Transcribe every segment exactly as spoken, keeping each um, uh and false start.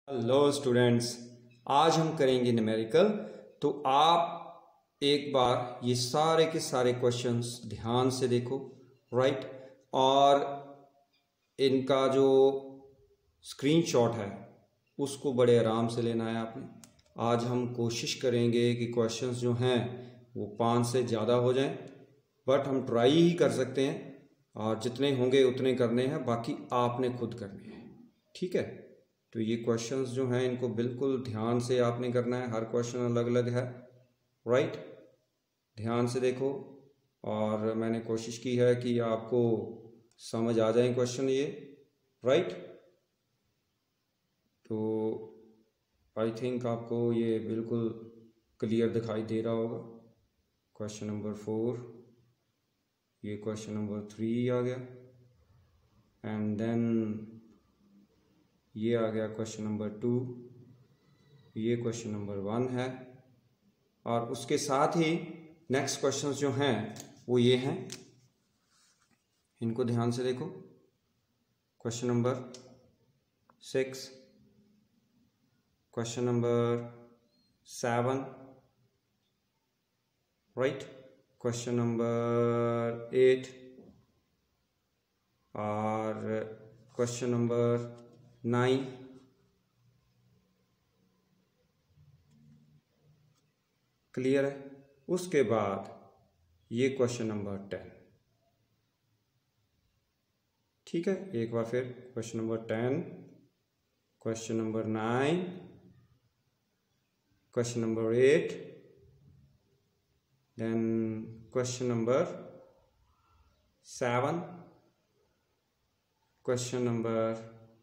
Hello students, आज हम करेंगे न्यूमेरिकल। तो आप एक बार ये सारे के सारे क्वेश्चंस ध्यान से देखो, राइट। और इनका जो स्क्रीनशॉट है उसको बड़े आराम से लेना है आपने। आज हम कोशिश करेंगे कि क्वेश्चंस जो हैं वो पाँच से ज़्यादा हो जाएं, बट हम ट्राई ही कर सकते हैं और जितने होंगे उतने करने हैं, बाकी आपने खुद करने हैं, ठीक है। तो ये क्वेश्चंस जो हैं इनको बिल्कुल ध्यान से आपने करना है, हर क्वेश्चन अलग अलग है, राइट। ध्यान से देखो और मैंने कोशिश की है कि आपको समझ आ जाए क्वेश्चन ये, राइट। तो आई थिंक आपको ये बिल्कुल क्लियर दिखाई दे रहा होगा। क्वेश्चन नंबर फोर, ये क्वेश्चन नंबर थ्री आ गया, एंड देन ये आ गया क्वेश्चन नंबर टू, ये क्वेश्चन नंबर वन है। और उसके साथ ही नेक्स्ट क्वेश्चंस जो हैं वो ये हैं, इनको ध्यान से देखो। Question number six, question number seven, right, question number eight और क्वेश्चन नंबर नाइन, क्लियर है। उसके बाद ये क्वेश्चन नंबर टेन, ठीक है। एक बार फिर question number ten, question number nine, question number eight, then question number seven, question number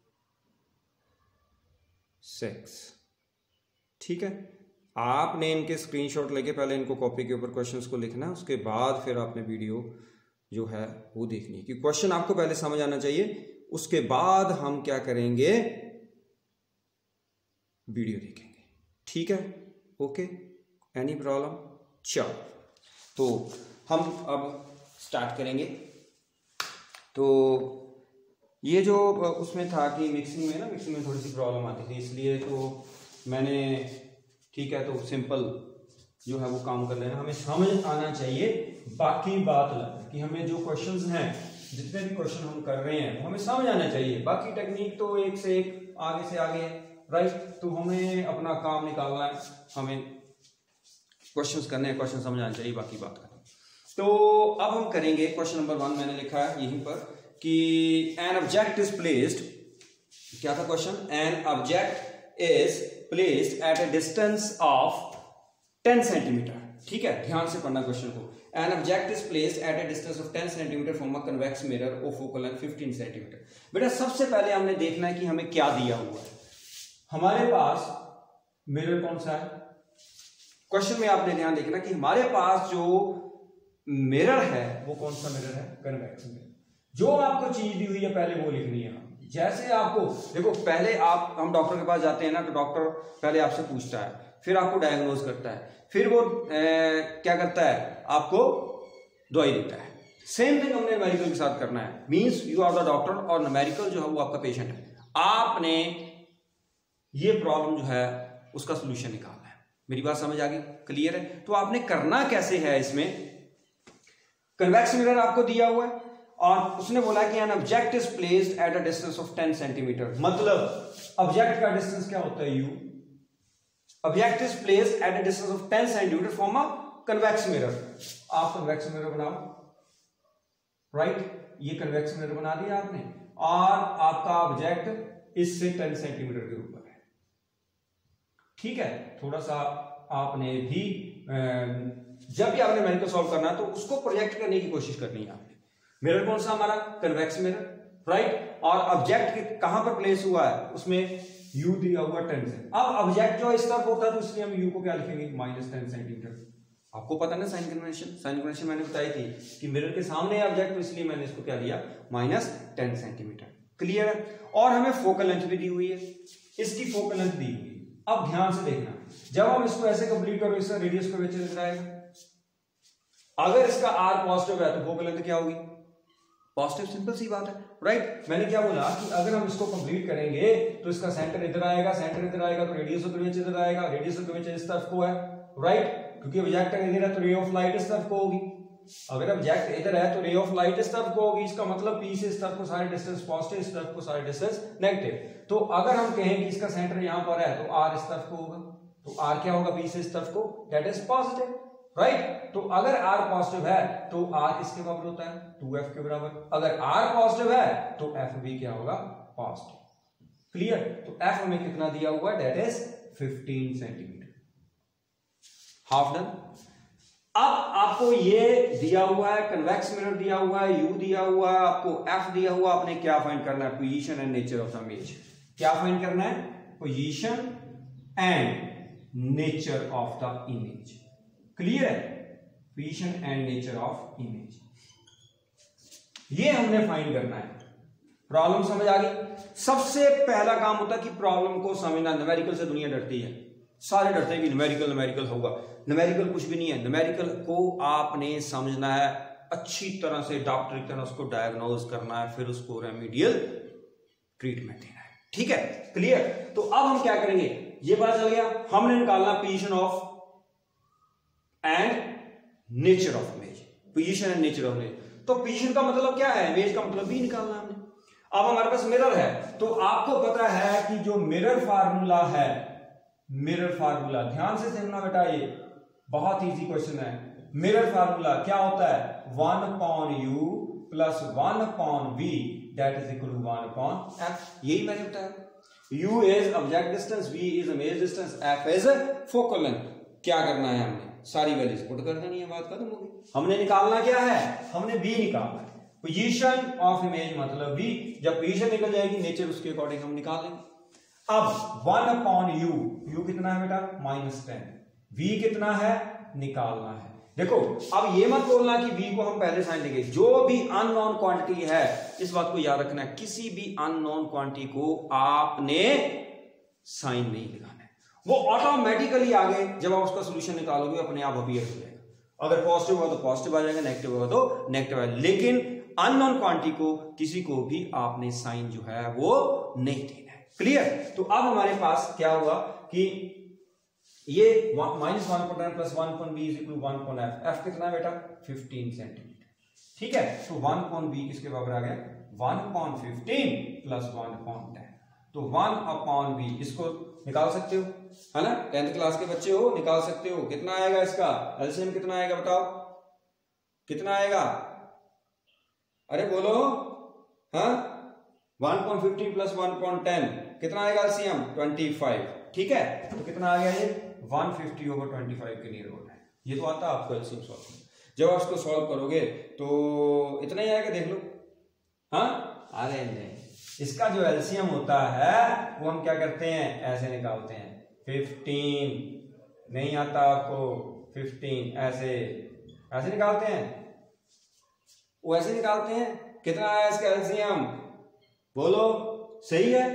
six, ठीक है। आपने इनके स्क्रीनशॉट लेके पहले इनको कॉपी के ऊपर क्वेश्चंस को लिखना है, उसके बाद फिर आपने वीडियो जो है वो देखनी है, कि क्वेश्चन आपको पहले समझ आना चाहिए, उसके बाद हम क्या करेंगे, वीडियो देखेंगे, ठीक है। Okay, any problem? चलो, तो हम अब स्टार्ट करेंगे। तो ये जो उसमें था कि मिक्सिंग में ना मिक्सिंग में थोड़ी सी प्रॉब्लम आती थी, इसलिए तो मैंने, ठीक है, तो सिंपल जो है वो काम कर लेना, हमें समझ आना चाहिए। बाकी बात अलग है कि हमें जो क्वेश्चंस हैं, जितने भी क्वेश्चन हम कर रहे हैं वो हमें समझ आना चाहिए। बाकी टेक्निक तो एक से एक आगे से आगे है, राइट। तो हमें अपना काम निकालना है, हमें क्वेश्चंस करने हैं, क्वेश्चन समझ आना चाहिए, बाकी बात करें। तो अब हम करेंगे क्वेश्चन नंबर वन, मैंने लिखा है यहीं पर कि एन ऑब्जेक्ट इज प्लेस्ड, क्या था question, an object is placed at a distance of ten centimetre, ठीक है। ध्यान से पढ़ना क्वेश्चन को। An object is placed at a distance of ten centimetre from a convex mirror of focal length fifteen centimetre. बेटा सबसे पहले हमने देखना है कि हमें क्या दिया हुआ है। हमारे पास मिरर कौन सा है, क्वेश्चन में आपने ध्यान देखना कि हमारे पास जो मिरर है वो कौन सा मिरर है, कन्वेक्स मिरर। जो आपको चीज दी हुई है पहले वो लिखनी है। जैसे आपको देखो, पहले आप हम डॉक्टर के पास जाते हैं ना, तो डॉक्टर पहले आपसे पूछता है, फिर आपको डायग्नोज करता है, फिर वो ए, क्या करता है, आपको दवाई देता है। सेम थिंग हमने न्यूमेरिकल के साथ करना है। Means you are the doctor और न्यूमेरिकल जो है वो आपका पेशेंट है। आपने ये प्रॉब्लम जो है उसका सोल्यूशन निकालना है। मेरी बात समझ आ गई, क्लियर है। तो आपने करना कैसे है, इसमें कन्वेक्स मिरर आपको दिया हुआ है और उसने बोला कि an object is placed at a distance of ten centimetre. मतलब ऑब्जेक्ट का डिस्टेंस क्या होता है, u. Object is placed at a distance of ten centimetre from a convex mirror. आप कन्वेक्स मिरर बनाओ, राइट। ये कन्वेक्स मिरर बना दिया आपने और आपका ऑब्जेक्ट इससे टेन सेंटीमीटर के ऊपर है, ठीक है। थोड़ा सा आपने भी जब भी आपने न्यूमेरिकल सॉल्व करना है तो उसको प्रोजेक्ट करने की कोशिश करनी है आपने। मिरर कौन सा हमारा, कन्वेक्स मिरर, राइट। और ऑब्जेक्ट कहां पर प्लेस हुआ है, उसमें u दिया हुआ टेन से। अब ऑब्जेक्ट जो इस तरफ होता है तो इसलिए हम u को क्या लिखेंगे, माइनस टेन सेंटीमीटर। आपको पता ना साइन कन्वेंशन, साइन कन्वेंशन मैंने बताई थी कि मिरर के सामने है ऑब्जेक्ट, तो इसलिए मैंने इसको क्या दिया, माइनस टेन सेंटीमीटर, क्लियर है। और हमें फोकल लेंथ भी दी हुई है, इसकी फोकल लेंथ दी हुई है। अब ध्यान से देखना, जब हम इसको ऐसे कंप्लीट करो, इसका रेडियस को वैसे लिख जाएगा। अगर इसका r पॉजिटिव है तो फोकल लेंथ क्या होगी, पॉजिटिव, सिंपल सी बात है। राइट। मैंने क्या बोला कि अगर हम इसको कंप्लीट करेंगे तो इसका सेंटर इधर आएगा, सेंटर इधर आएगा, तो रेडियस ऑफ कर्वेचर इधर आएगा, रेडियस ऑफ कर्वेचर इस तरफ को है, राइट, क्योंकि ऑब्जेक्ट इधर है तो रे ऑफ लाइट इस तरफ को होगी। अगर ऑब्जेक्ट इधर है तो रे ऑफ लाइट इस तरफ को होगी, इसका मतलब पी से इस तरफ को सारे डिस्टेंस पॉजिटिव, इस तरफ को सारे डिस्टेंस नेगेटिव। तो अगर हम कहें कि इसका सेंटर यहां पर है तो आर इस तरफ को होगा, तो आर क्या होगा, पी से इस तरफ को, दैट इज पॉजिटिव, राइट। तो अगर आर पॉजिटिव है तो आर किसके बराबर होता है, टू एफ के बराबर। अगर आर पॉजिटिव है तो एफ भी क्या होगा, पॉजिटिव, क्लियर। तो एफ हमें कितना दिया हुआ है, that is fifteen centimetre, half done. अब आपको ये दिया हुआ है, कन्वेक्स मिरर दिया हुआ है, यू दिया हुआ है, आपको एफ दिया हुआ, आपने क्या फाइंड करना है, position and nature of the image. क्या फाइंड करना है, position and nature of the image, clear है, position and nature of image, ये हमने फाइंड करना है। प्रॉब्लम समझ आ गई। सबसे पहला काम होता है कि प्रॉब्लम को समझना। न्यूमेरिकल से दुनिया डरती है, सारे डरते हैं कि न्यूमेरिकल न्यूमेरिकल होगा। न्यूमेरिकल कुछ भी नहीं है, न्यूमेरिकल को आपने समझना है अच्छी तरह से, डॉक्टर की तरह उसको डायग्नोज करना है, फिर उसको रेमेडियल ट्रीटमेंट देना है, ठीक है, क्लियर। तो अब हम क्या करेंगे, ये बात चल गया, हमने निकालना position of and nature of image, position and nature of image. तो पोजीशन का मतलब क्या है, इमेज का मतलब भी निकालना हमने। अब हमारे पास मिरर है, तो आपको पता है कि जो मिरर फार्मूला है, मिरर फार्मूला ध्यान से समझना बेटा, ये बहुत इजी क्वेश्चन है। मिरर फार्मूला क्या होता है, one upon u plus one upon v that is equal to one upon f. यही मैंने बताया, u is object distance, v is image distance, f is focal length. क्या करना है, हमने सारी वैल्यूज पुट कर देनी है, बात खत्म होगी। हमने निकालना क्या है, हमने वी निकालना है, पोजीशन ऑफ इमेज मतलब वी। जब पोजीशन निकल जाएगी, नेचर उसके अकॉर्डिंग हम निकाल लेंगे। अब वन अपॉन यू, यू कितना है बेटा, माइनस टेन, वी कितना है, निकालना है। देखो अब ये मत बोलना कि वी को हम पहले साइन देंगे, जो भी अननोन क्वांटिटी है, इस बात को याद रखना है, किसी भी अननोन क्वांटिटी को आपने साइन नहीं लगाना है, वो ऑटोमेटिकली आगे जब आप उसका सोल्यूशन निकालोगे अपने आप अपीयर हो जाएगा। अगर पॉजिटिव होगा तो पॉजिटिव आ जाएगा, नेगेटिव होगा तो नेगेटिव आएगा, लेकिन अननोन क्वांटिटी को किसी को भी आपने साइन जो है वो नहीं देना है, क्लियर। तो अब हमारे पास क्या हुआ कि ये minus one point ten plus one point v is equal one point f. F कितना है बेटा, फिफ्टीन सेंटीमीटर, ठीक है। तो वन पॉइंट बी किसके बराबर आ गया, one point fifteen plus one point ten. तो वन अपॉन बी इसको निकाल सकते हो, है ना, टेंथ क्लास के बच्चे हो, निकाल सकते हो। कितना आएगा इसका एलसीएम, कितना आएगा बताओ, कितना आएगा, अरे बोलो, हाँ, one point fifteen plus one point ten कितना आएगा एलसीएम, ट्वेंटी फाइव, ठीक है। तो कितना आ गया ये, one fifty over twenty five के नियर होता है। ये तो आता है आपको एलसीएम सॉल्व। जब आप इसको सॉल्व करोगे तो इतना ही आएगा, देख लो, हाँ, अरे नहीं, इसका जो एलसीएम होता है वो हम क्या करते हैं, ऐसे निकालते हैं, फिफ्टीन नहीं आता आपको, फिफ्टीन ऐसे ऐसे निकालते हैं, वो ऐसे निकालते हैं। कितना आया इसका एलसीएम, बोलो, सही है,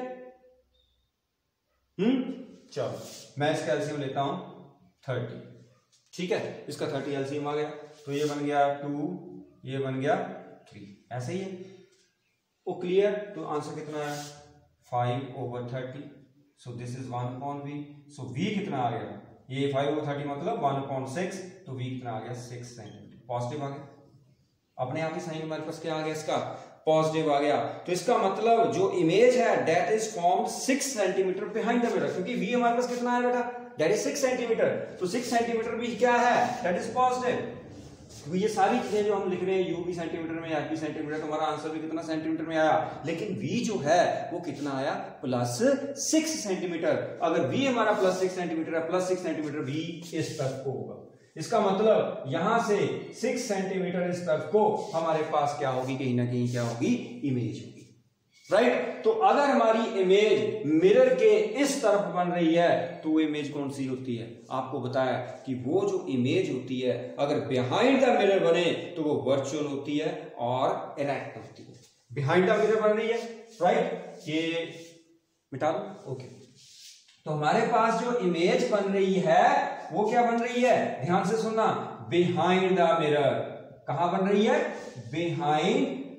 हम्म, चलो मैं इसका एलसीएम लेता हूं थर्टी, ठीक है, इसका थर्टी एलसीएम आ गया, तो ये बन गया टू, ये बन गया थ्री, ऐसे ही है, वो क्लियर। तो आंसर कितना है, five over thirty, so this is one upon v. So v कितना आ गया, ये फाइव ओवर थर्टी मतलब वन अपॉन सिक्स, तो वी कितना आ गया, सिक्स सेंटीमीटर, पॉजिटिव आ गया, अपने आप ही साइन हमारे पास क्या आ गया, इसका पॉजिटिव आ गया। तो इसका मतलब जो इमेज है that is formed six centimetre behind the mirror, क्योंकि वी हमारे पास कितना है बेटा, दैट इज सिक्स सेंटीमीटर, तो सिक्स सेंटीमीटर भी क्या है, दैट इज पॉजिटिव। तो ये सारी चीजें जो हम लिख रहे हैं, यू भी सेंटीमीटर में, एफ भी सेंटीमीटर, तो हमारा आंसर भी कितना सेंटीमीटर में आया, लेकिन वी जो है वो कितना आया, प्लस सिक्स सेंटीमीटर। अगर वी हमारा प्लस सिक्स सेंटीमीटर है, प्लस सिक्स सेंटीमीटर वी इस तरफ को होगा, इसका मतलब यहां से सिक्स सेंटीमीटर इस तरफ को हमारे पास क्या होगी, कहीं ना कहीं क्या होगी, इमेज होगी, राइट। तो अगर हमारी इमेज मिरर के इस तरफ बन रही है तो वो इमेज कौन सी होती है, आपको बताया कि वो जो इमेज होती है अगर बिहाइंड द मिरर बने तो वो वर्चुअल होती है और इरेक्ट होती है। बिहाइंड द मिरर बन रही है, राइट, ये मिटा दो, ओके। तो हमारे पास जो इमेज बन रही है वो क्या बन रही है, ध्यान से सुनना, बिहाइंड द मिरर। कहां बन रही है, बिहाइंड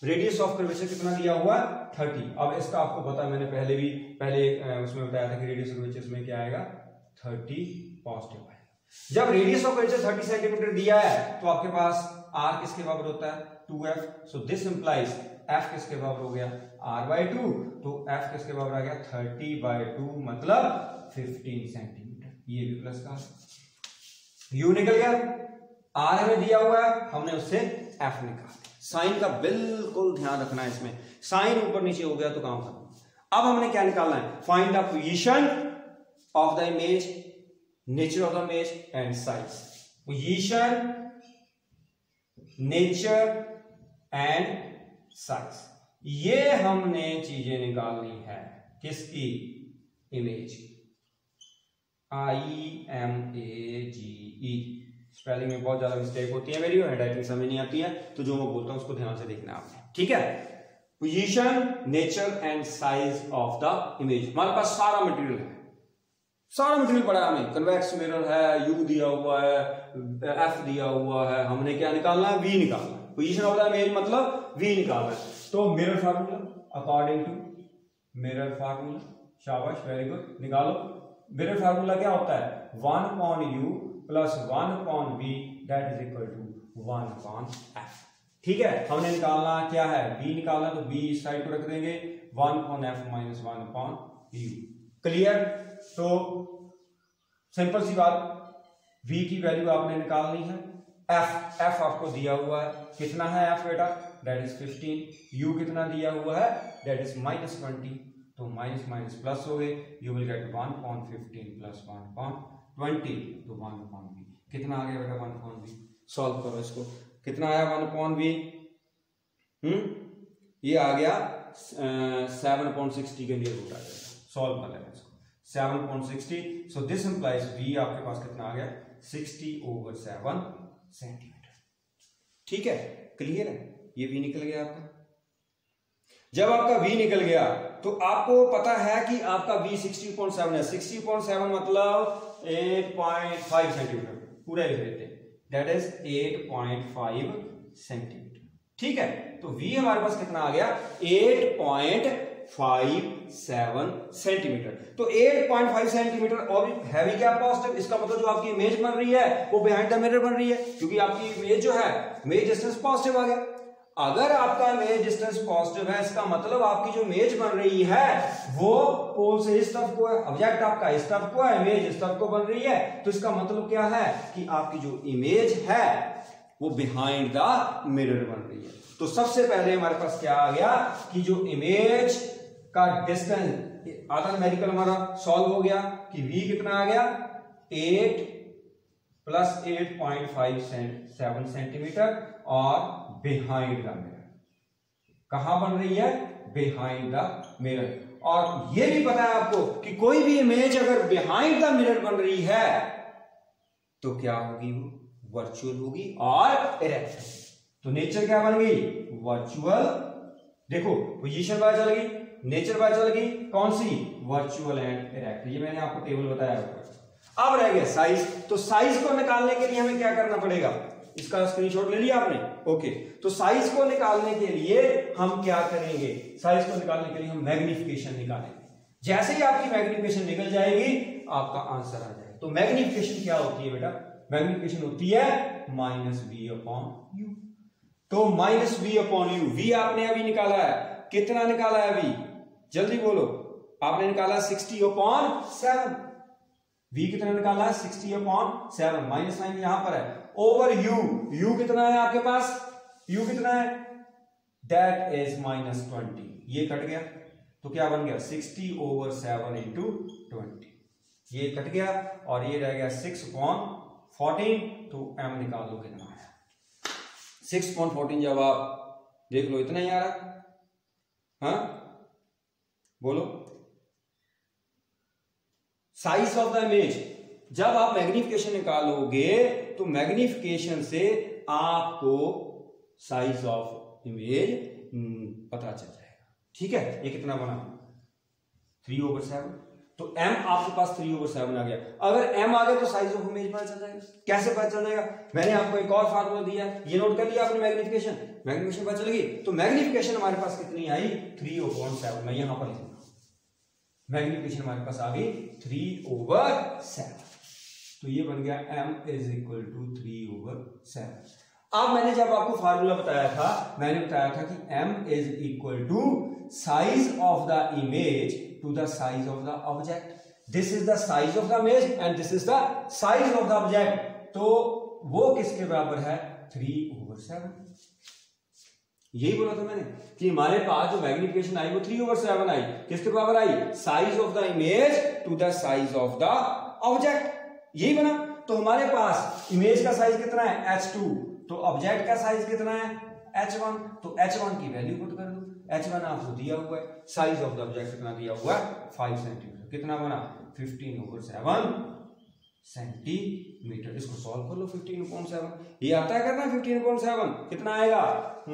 रेडियस ऑफ कर्वेचर कितना दिया हुआ है थर्टी। अब इसका आपको पता है, मैंने पहले भी पहले उसमें बताया था कि रेडियस ऑफ कर्वेचर में क्या आएगा थर्टी पॉजिटिव आएगा। जब radius of curvature thirty centimetre दिया है तो आपके पास r किसके बराबर होता है two f. So this implies f किसके बराबर हो गया r बाई टू, तो f किसके बराबर आ गया थर्टी बाई टू मतलब फिफ्टीन सेंटीमीटर। ये भी प्लस का u निकल गया, r हमें दिया हुआ है, हमने उससे f निकाला। साइन का बिल्कुल ध्यान रखना है, इसमें साइन ऊपर नीचे हो गया तो काम खत्म। अब हमने क्या निकालना है, find the position of the image, nature of the image and size. Position, nature and size, ये हमने चीजें निकालनी है किसकी, image. I M A G E. Spelling में बहुत ज्यादा मिस्टेक होती है मेरी, हैंडराइटिंग समझ नहीं आती है, तो जो मैं बोलता हूं उसको ध्यान से देखना आपने, ठीक है। Position, nature and size of the image. हमारे पास सारा मटेरियल है, सारा मटेरियल पड़ा है हमें, कन्वेक्स मिरर है, यू दिया हुआ है, एफ दिया हुआ है, हमने क्या निकालना है वी निकालना है। पोजीशन ऑफ द इमेज मतलब वी निकालना है। तो mirror formula according to mirror formula, शाबाश वेरी गुड, निकालो। मिरर फार्मूला क्या होता है, one upon u plus one upon v that is equal to one upon f. ठीक है, हमने निकालना क्या है, बी निकालना, तो बी इस साइड को रख देंगे, one upon f minus one upon u. Clear. तो सिंपल सी बात, v की वैल्यू आपने निकालनी है, f f आपको दिया हुआ है, कितना है f बेटा, दैट इज फिफ्टीन। u कितना दिया हुआ है, दैट इज माइनस ट्वेंटी, तो माइनस माइनस प्लस हो गए, you will get one upon fifteen plus one upon twenty, तो वन अपॉन v कितना आ गया बेटा, वन अपॉन v। सॉल्व करो इसको, कितना आया वन अपॉन v, हम्म ये आ गया सेवन अपॉन सिक्सटी के लिए रूट आ जाएगा। सॉल्व कर लेना इसको, seven upon sixty. So this implies v आपके पास कितना आ गया, सिक्सटी ओवर सेवन सेंटीमीटर। ठीक है, क्लियर है, ये v निकल गया आपका। जब आपका v निकल गया तो आपको पता है कि आपका v सिक्सटी पॉइंट सेवन है। सिक्सटी पॉइंट सेवन मतलब एट पॉइंट फाइव सेंटीमीटर, पूरा लिख लेते हैं, that is eight point five centimetre. ठीक है, तो v हमारे पास कितना आ गया, eight point five seven centimetre. तो एट पॉइंट फाइव सेंटीमीटर और हैवी क्या पॉजिटिव, इसका मतलब जो आपकी इमेज बन रही है वो बिहाइंड द मिरर बन रही है, क्योंकि आपकी इमेज जो है इमेज डिस्टेंस पॉजिटिव आ गया। अगर आपका इमेज डिस्टेंस पॉजिटिव है, इसका मतलब आपकी जो इमेज बन रही है वो पोल से इस तरफ को है, ऑब्जेक्ट आपका इस तरफ को है, इमेज इस तरफ को बन रही है, तो इसका मतलब क्या है कि आपकी जो इमेज है वो बिहाइंड द मिरर बन रही है। तो सबसे पहले हमारे पास क्या आ गया कि जो इमेज का डिस्टेंस आधा न्यूमेरिकल हमारा सॉल्व हो गया कि v कितना आ गया, eight plus eight point five seven centimetre और बिहाइंड द मिरर। कहां बन रही है, बिहाइंड द मिरर। और यह भी पता है आपको कि कोई भी इमेज अगर बिहाइंड द मिरर बन रही है तो क्या होगी, वो वर्चुअल होगी और इरेक्ट। तो नेचर क्या बन गई, वर्चुअल। देखो पोजीशन पता चल गई, नेचर पता चल गई, कौन सी, वर्चुअल एंड इरेक्ट। ये मैंने आपको टेबल बताया ऊपर। अब रह गया साइज। तो साइज को निकालने के लिए हमें क्या करना पड़ेगा, इसका स्क्रीनशॉट ले लिया आपने, ओके। तो साइज को निकालने के लिए हम क्या करेंगे, साइज को निकालने के लिए हम मैग्निफिकेशन निकालेंगे। जैसे ही आपकी मैग्निफिकेशन निकल जाएगी आपका आंसर आ जाएगा। तो मैग्निफिकेशन क्या होती है बेटा, मैग्निफिकेशन होती है माइनस वी अपॉन यू। तो minus v upon u, v आपने अभी निकाला है, कितना निकाला है वी, जल्दी बोलो, आपने निकाला सिक्सटी अपॉन सेवन। v कितना निकाला है, sixty upon seven, minus sign यहां पर है, ओवर u, u कितना है आपके पास, u कितना है, दैट इज माइनस ट्वेंटी। ये कट गया तो क्या बन गया, sixty over seven into twenty, ये कट गया और ये रह गया सिक्स अपॉन फोर्टीन। तो m निकाल लो कितना है, सिक्स अपॉन फोर्टीन। जब आप देख लो इतना ही आ रहा, हाँ बोलो। साइज ऑफ द इमेज, जब आप मैग्निफिकेशन निकालोगे तो मैग्निफिकेशन से आपको साइज ऑफ इमेज पता चल जाएगा। ठीक है, ये कितना बना, थ्री ओवर सेवन। तो m आपके पास थ्री ओवर सेवन आ गया। अगर m आ गया तो साइज ऑफ इमेज पता चल जाएगा। कैसे पता चल जाएगा? मैंने आपको एक और फार्मूला दिया, ये नोट कर लिया आपने, मैग्निफिकेशन। मैग्निफिकेशन पता चलेगी तो मैग्निफिकेशन हमारे पास कितनी आई? Three over seven. मैं यहां पर लिखूंगा मैग्निफिकेशन हमारे पास आ गई थ्री ओवर सेवन। तो ये बन गया m is equal to three over seven. अब मैंने जब आपको फार्मूला बताया था, मैंने बताया था कि m is equal to size of the image to the size of the object. This is the size of the image and this is the size of the object. तो वो किसके बराबर है? Three over seven. यही बोला था मैंने कि हमारे पास जो मैग्निफिकेशन आई वो थ्री ओवर सेवन आई। किसके बराबर आई? Size of the image to the size of the object. यही बना। तो हमारे पास इमेज का साइज कितना है? H two. तो ऑब्जेक्ट का साइज कितना है? H one. तो एच वन की वैल्यू पुट कर दो। एच वन आपको दिया हुआ है, साइज ऑफ द ऑब्जेक्ट कितना दिया हुआ है? Five centimetre. कितना बना? Fifteen over seven centimetre. इसको सॉल्व कर लो। फिफ्टीन अपॉन सेवन ये आता है करना। फिफ्टीन अपॉन सेवन कितना आएगा?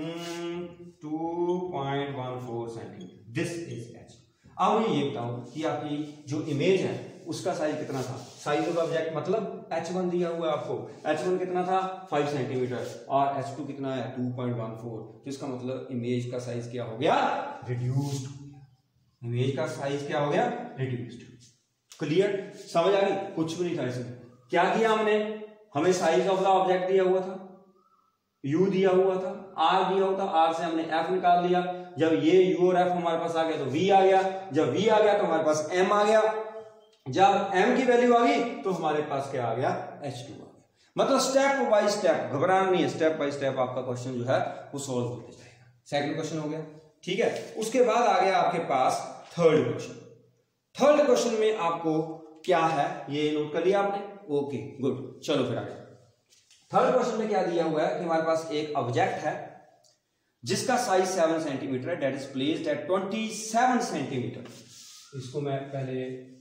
Two point one four centimetre. This is h. अब ये बताओ कि आपकी जो इमेज है उसका साइज कितना था? साइज ऑफ ऑब्जेक्ट मतलब एच वन दिया हुआ है आपको। एच वन कितना था? फाइव सेंटीमीटर और एच टू कितना है? Two point one four. तो इसका मतलब इमेज का साइज क्या हो गया? रिड्यूस्ड हो गया। इमेज का साइज क्या हो गया? रिड्यूस्ड। क्लियर? समझ आ गई? कुछ भी नहीं था इसमें। क्या किया हमने? हमें साइज ऑफ द ऑब्जेक्ट दिया हुआ था, u दिया हुआ था, r दिया हुआ था, r से हमने f निकाल लिया। जब ये u और f हमारे पास आ गया तो v आ गया। जब v आ गया तो हमारे पास m आ गया। जब m की वैल्यू आ गई तो हमारे पास क्या आ गया? एच टू आ गया। मतलब स्टेप बाय स्टेप, घबराना नहीं है, स्टेप बाय स्टेप आपका क्वेश्चन जो है वो सॉल्व होते जाएगा। सेकंड क्वेश्चन हो गया, ठीक है। उसके बाद आ गया आपके पास थर्ड क्वेश्चन। थर्ड क्वेश्चन में आपको क्या है ये नोट कर लिया आपने? Okay good. चलो फिर आगे। थर्ड क्वेश्चन में क्या दिया हुआ है कि हमारे पास एक ऑब्जेक्ट है जिसका साइज सेवन सेंटीमीटर है, that is placed at twenty seven centimetre. इसको मैं पहले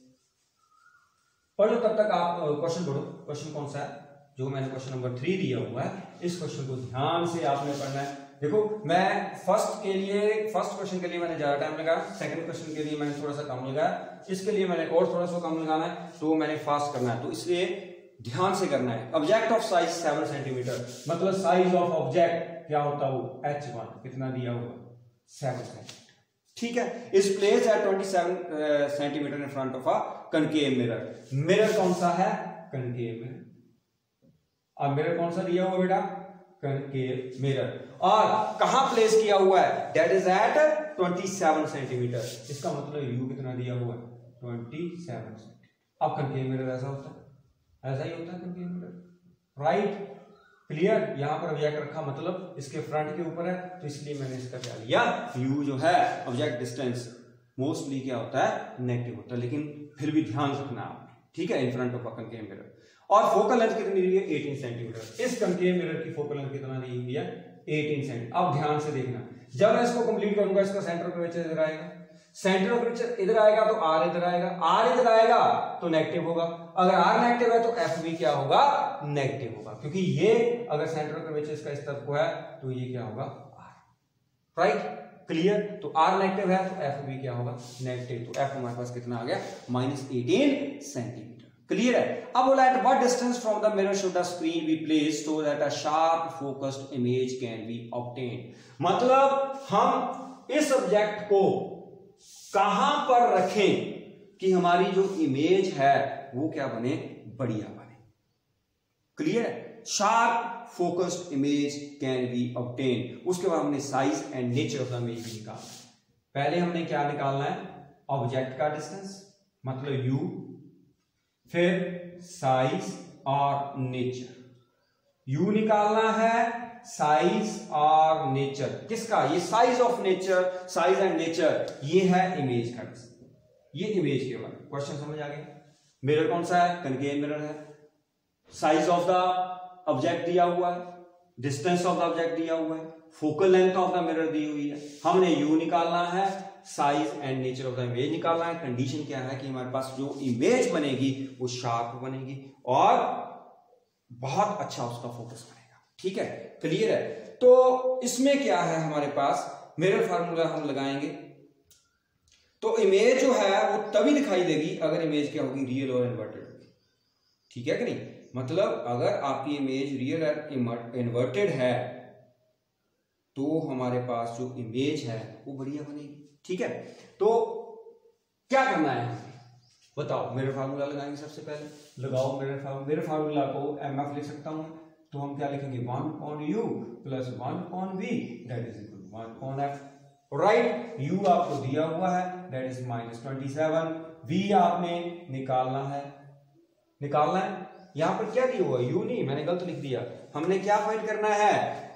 पढ़ लो, तब तक आप क्वेश्चन पढ़ो। क्वेश्चन कौन सा है? जो मैंने क्वेश्चन नंबर थ्री दिया हुआ है, इस क्वेश्चन को ध्यान से आपने पढ़ना है। देखो मैं फर्स्ट के लिए फर्स्ट क्वेश्चन के लिए मैंने ज्यादा टाइम लगाया, सेकंड क्वेश्चन के लिए मैंने थोड़ा सा कम लगाया, इसके लिए मैंने और थोड़ा सा कम लगाना है, तो मैंने फास्ट करना है। तो इसलिए ध्यान से करना है। Object of size seven centimetre मतलब साइज ऑफ ऑब्जेक्ट क्या होता है? वो एच वन। कितना दिया हुआ? Seven centimetre. ठीक है। इस प्लेस है twenty seven centimetre in front of a concave mirror. Mirror कौन सा है? Concave mirror. अब मिरर कौन सा दिया हुआ बेटा? Concave mirror. और कहां प्लेस किया हुआ है? That is at twenty seven centimetre. इसका मतलब यू कितना दिया हुआ है? Twenty seven centimetre. अब कनकेव मिरर ऐसा होता है, ऐसा ही होता है कनकेव मिरर, राइट? क्लियर? यहां पर ऑब्जेक्ट रखा मतलब इसके फ्रंट के ऊपर है, तो इसलिए मैंने इसका क्या लिया? यू जो है ऑब्जेक्ट डिस्टेंस मोस्टली क्या होता है? नेगेटिव होता है, लेकिन फिर भी ध्यान रखना आपने, ठीक है, in front of a concave mirror. और फोकल लेंथ कितनी दी है? Eighteen centimetre. इस कनकेव मिरर की फोकल लेंथ कितना दी हुई है? Eighteen centimetre. अब ध्यान से देखना, जब मैं इसको कंप्लीट करूंगा इसका सेंटर कर्वेचर इधर आएगा, सेंटर ऑफ कर्वेचर इधर आएगा तो आर इधर आएगा, आर इधर आएगा तो नेगेटिव होगा। अगर आर नेगेटिव है तो एफ भी क्या होगा? नेगेटिव होगा, क्योंकि ये अगर सेंटर ऑफ कर्वेचर इसका इस तरफ को है तो ये क्या होगा? R, right? क्लियर? तो आर नेगेटिव है तो एफ भी क्या होगा? नेगेटिव। तो एफ हमारे पास कितना आ गया? Minus eighteen centimetre. क्लियर है? अब बोला at what distance from the mirror should the screen be placed so that a sharp focused image can be obtain. मतलब हम इस ऑब्जेक्ट को कहां पर रखें कि हमारी जो इमेज है वो क्या बने? बढ़िया बने। क्लियर है? Sharp focused image can be obtain. उसके बाद हमने size and nature of the image भी निकालना है। पहले हमने क्या निकालना है? ऑब्जेक्ट का डिस्टेंस मतलब यू, फिर साइज और नेचर। यू निकालना है, साइज और नेचर किसका? ये size of nature, size and nature, ये है इमेज का। ये इमेज के बारे में क्वेश्चन समझ आ गया। मिरर कौन सा है? कनकेव मिरर है। साइज ऑफ द ऑब्जेक्ट दिया हुआ है, डिस्टेंस ऑफ द ऑब्जेक्ट दिया हुआ है, focal length of the mirror दी हुई है। हमने यू निकालना है, size and nature of the image निकालना है। कंडीशन क्या है कि हमारे पास जो इमेज बनेगी वो शार्प बनेगी और बहुत अच्छा उसका फोकस बनेगा। ठीक है? क्लियर है? तो इसमें क्या है हमारे पास? मिरर फार्मूला हम लगाएंगे तो इमेज जो है वो तभी दिखाई देगी अगर इमेज क्या होगी, रियल और इन्वर्टेड होगी। ठीक है कि नहीं, मतलब अगर आपकी इमेज रियल और इन्वर्टेड है तो हमारे पास जो इमेज है वो बढ़िया बनेगी। ठीक है, तो क्या करना है, बताओ। मिरर फार्मूला लगाएंगे सबसे पहले, लगाओ मिरर फार्मूला। मिरर फार्मूला को एम एफ लिख सकता हूं, तो हम क्या लिखेंगे, one upon u plus one upon v that is equal to one upon f. Right, u आपको दिया हुआ है that is minus twenty seven, v आपने निकालना है, निकालना है। यहां पर क्या दिया हुआ, यू नहीं, मैंने गलत लिख दिया। हमने क्या फाइंड करना है,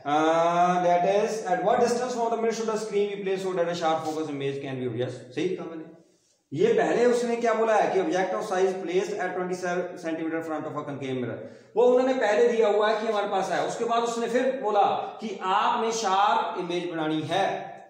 that is at what distance from the mirror should the screen be placed so that a sharp focus image can be. Yes, सही कहा मैंने। ये पहले उसने क्या बोला है कि object of size placed at twenty centimetre front of a concave mirror, वो उन्होंने पहले दिया हुआ है कि हमारे पास है। उसके बाद उसने फिर बोला कि आपने शार्प इमेज बनानी है,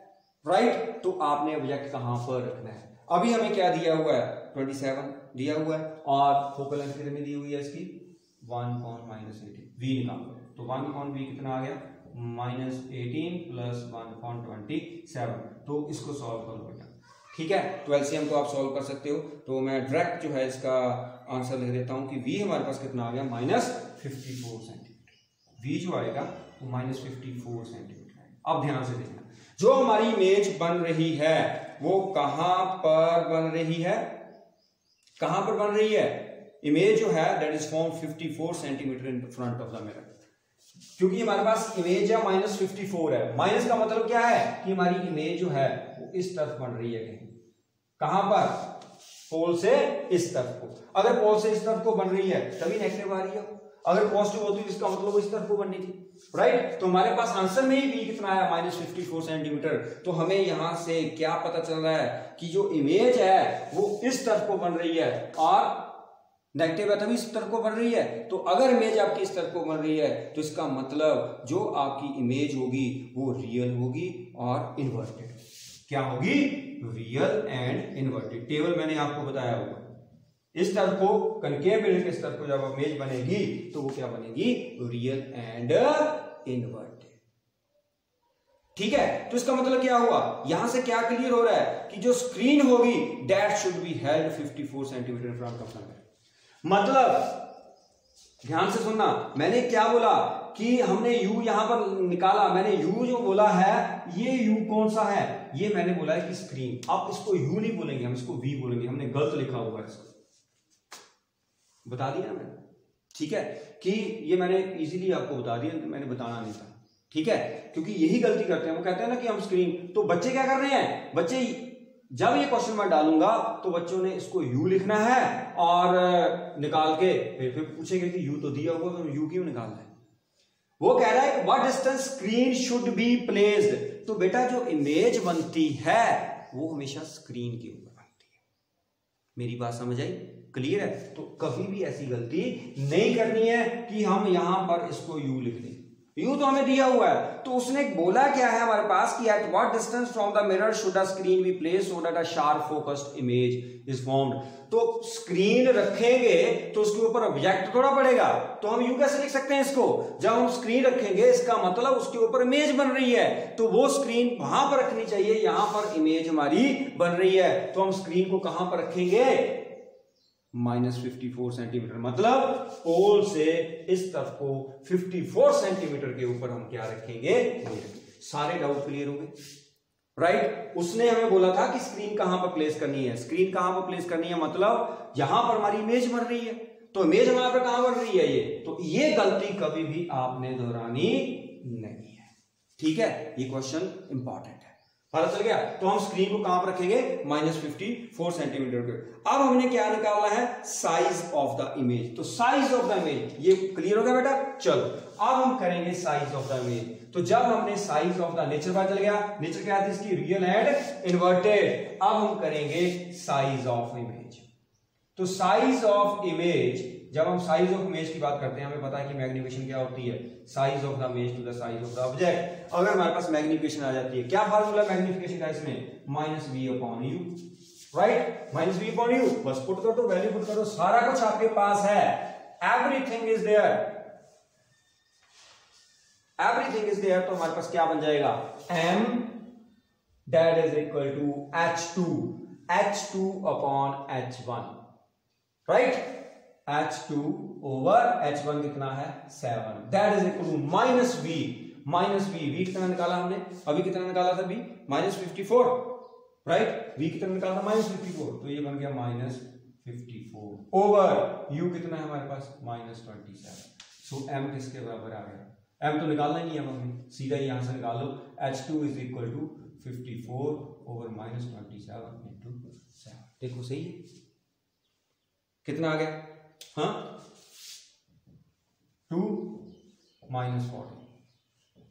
राइट, तो आपने ऑब्जेक्ट कहां पर रखना है। अभी हमें क्या दिया हुआ है, ट्वेंटी सेवन दिया हुआ है और फोकल लेंथ कितनी दी हुई है इसकी, one upon minus eighteen, v निकालो। तो वन अपॉन वी कितना आ गया, minus eighteen plus one upon twenty seven. तो इसको सॉल्व करो बेटा। ठीक है, तो एलसीएम को आप सॉल्व कर सकते हो। तो मैं डायरेक्ट जो है इसका आंसर लिख देता हूं कि वी हमारे पास कितना आ गया, minus fifty four centimetre. V जो आएगा वो माइनस फिफ्टी फोर सेंटीमीटर आएगा। अब ध्यान से देखना, जो हमारी इमेज बन रही है वो कहां पर बन रही है, कहां पर बन रही है, इमेज जो है that is form fifty four centimetre in front of the mirror. क्योंकि हमारे पास इमेज है माइनस फिफ्टी फोर है, माइनस का मतलब क्या है कि हमारी इमेज जो है वो इस तरफ बन रही है, कहीं कहां पर, पोल से इस तरफ को। अगर पोल से इस तरफ को बन रही है तभी नेगेटिव आ रही है, अगर पॉजिटिव होती है इसका मतलब वो इस तरफ को बननी थी, राइट। तो हमारे पास आंसर में ही वी कितना है, माइनस फिफ्टी फोर सेंटीमीटर। तो हमें यहां से क्या पता चल रहा है कि जो इमेज है वो इस तरफ को बन रही है और नेगेटिव है तभी इस तरफ को बन रही है। तो अगर इमेज आपकी इस तरफ को बन रही है तो इसका मतलब जो आपकी इमेज होगी वो रियल होगी और इन्वर्टेड। क्या होगी, रियल एंड इन्वर्टेड। टेबल मैंने आपको बताया होगा, इस तरफ को कनकेव मिरर के इस तरफ को जब इमेज बनेगी तो वो क्या बनेगी, रियल एंड इन्वर्टेड। ठीक है, तो इसका मतलब क्या हुआ, यहां से क्या क्लियर हो रहा है कि जो स्क्रीन होगी that should be held fifty four centimetre in front of the mirror. मतलब ध्यान से सुनना, मैंने क्या बोला कि हमने u यहां पर निकाला, मैंने u जो बोला है ये u कौन सा है, ये मैंने बोला है कि स्क्रीन। आप इसको u नहीं बोलेंगे, हम इसको v बोलेंगे, हमने गलत लिखा हुआ है, इसको बता दिया मैंने। ठीक है, कि ये मैंने इजीली आपको बता दिया, मैंने बताना नहीं था। ठीक है, क्योंकि यही गलती करते हैं, वो कहते हैं ना कि हम स्क्रीन, तो बच्चे क्या कर रहे हैं, बच्चे जब ये क्वेश्चन मैं डालूंगा तो बच्चों ने इसको u लिखना है और निकाल के फिर फिर पूछेंगे कि u तो दिया हुआ, तो u क्यों निकालना है। वो कह रहा है कि what distance screen should be placed. तो बेटा जो इमेज बनती है वो हमेशा स्क्रीन के ऊपर बनती है। मेरी बात समझ आई, क्लियर है। तो कभी भी ऐसी गलती नहीं करनी है कि हम यहां पर इसको u लिख दें, यू तो हमें दिया हुआ है। तो उसने बोला क्या है हमारे पास कि at what distance from the mirror should the screen be placed so that a sharp focused image is formed. तो स्क्रीन रखेंगे तो उसके ऊपर ऑब्जेक्ट थोड़ा पड़ेगा, तो हम यू कैसे लिख सकते हैं इसको, जब हम स्क्रीन रखेंगे इसका मतलब उसके ऊपर इमेज बन रही है, तो वो स्क्रीन वहां पर रखनी चाहिए, यहां पर इमेज हमारी बन रही है। तो हम स्क्रीन को कहां पर रखेंगे, माइनस फिफ्टी फोर सेंटीमीटर, मतलब पोल से इस तरफ को फिफ्टी फोर सेंटीमीटर के ऊपर हम क्या रखेंगे, सारे डाउट क्लियर हो गए, राइट। उसने हमें बोला था कि स्क्रीन कहां पर प्लेस करनी है, स्क्रीन कहां पर प्लेस करनी है, मतलब यहां पर हमारी इमेज बन रही है, तो इमेज हमारे पर कहां बन रही है, ये तो ये गलती कभी भी आपने दोहरानी नहीं है। ठीक है, ये क्वेश्चन इंपॉर्टेंट है, पता चल गया। तो हम स्क्रीन को कहां पर रखेंगे, माइनस फिफ्टी फोर सेंटीमीटर पे। अब हमने क्या निकालना है, साइज ऑफ द इमेज। तो साइज ऑफ द इमेज, ये क्लियर हो गया बेटा। चलो अब हम करेंगे साइज ऑफ द इमेज। तो जब हमने साइज ऑफ द नेचर पता चल गया, नेचर क्या थी इसकी, रियल एंड इन्वर्टेड। अब हम करेंगे साइज ऑफ इमेज। तो साइज ऑफ इमेज, जब हम साइज ऑफ इमेज की बात करते हैं, हमें पता है कि मैग्नीफिकेशन क्या होती है, size of the image to the size of the object. अगर हमारे पास मैग्नीफिकेशन आ जाती है, क्या फार्मूला मैग्नीफिकेशन का इसमें, minus v upon u, right, minus v upon u. बस पुट कर दो, वैल्यू पुट कर दो, सारा कुछ आपके पास है, everything is there, everything is there. तो हमारे पास क्या बन जाएगा, m that is equal to h two. H two upon h one, right, h two over h one कितना है seven, that is equal to minus v, minus v, v कितना निकाला हमने अभी, कितना निकाला था v minus fifty four, right, v कितना निकाला था माइनस फिफ्टी फोर, तो ये बन गया minus fifty four over u कितना है हमारे पास minus twenty seven. So m किसके बराबर आ गया, एम तो निकालना ही नहीं है हमें, सीधा यहां से निकाल लो, h two is equal to fifty four over minus twenty seven into seven, देखो सही है, कितना आ गया, हाँ two minus fourteen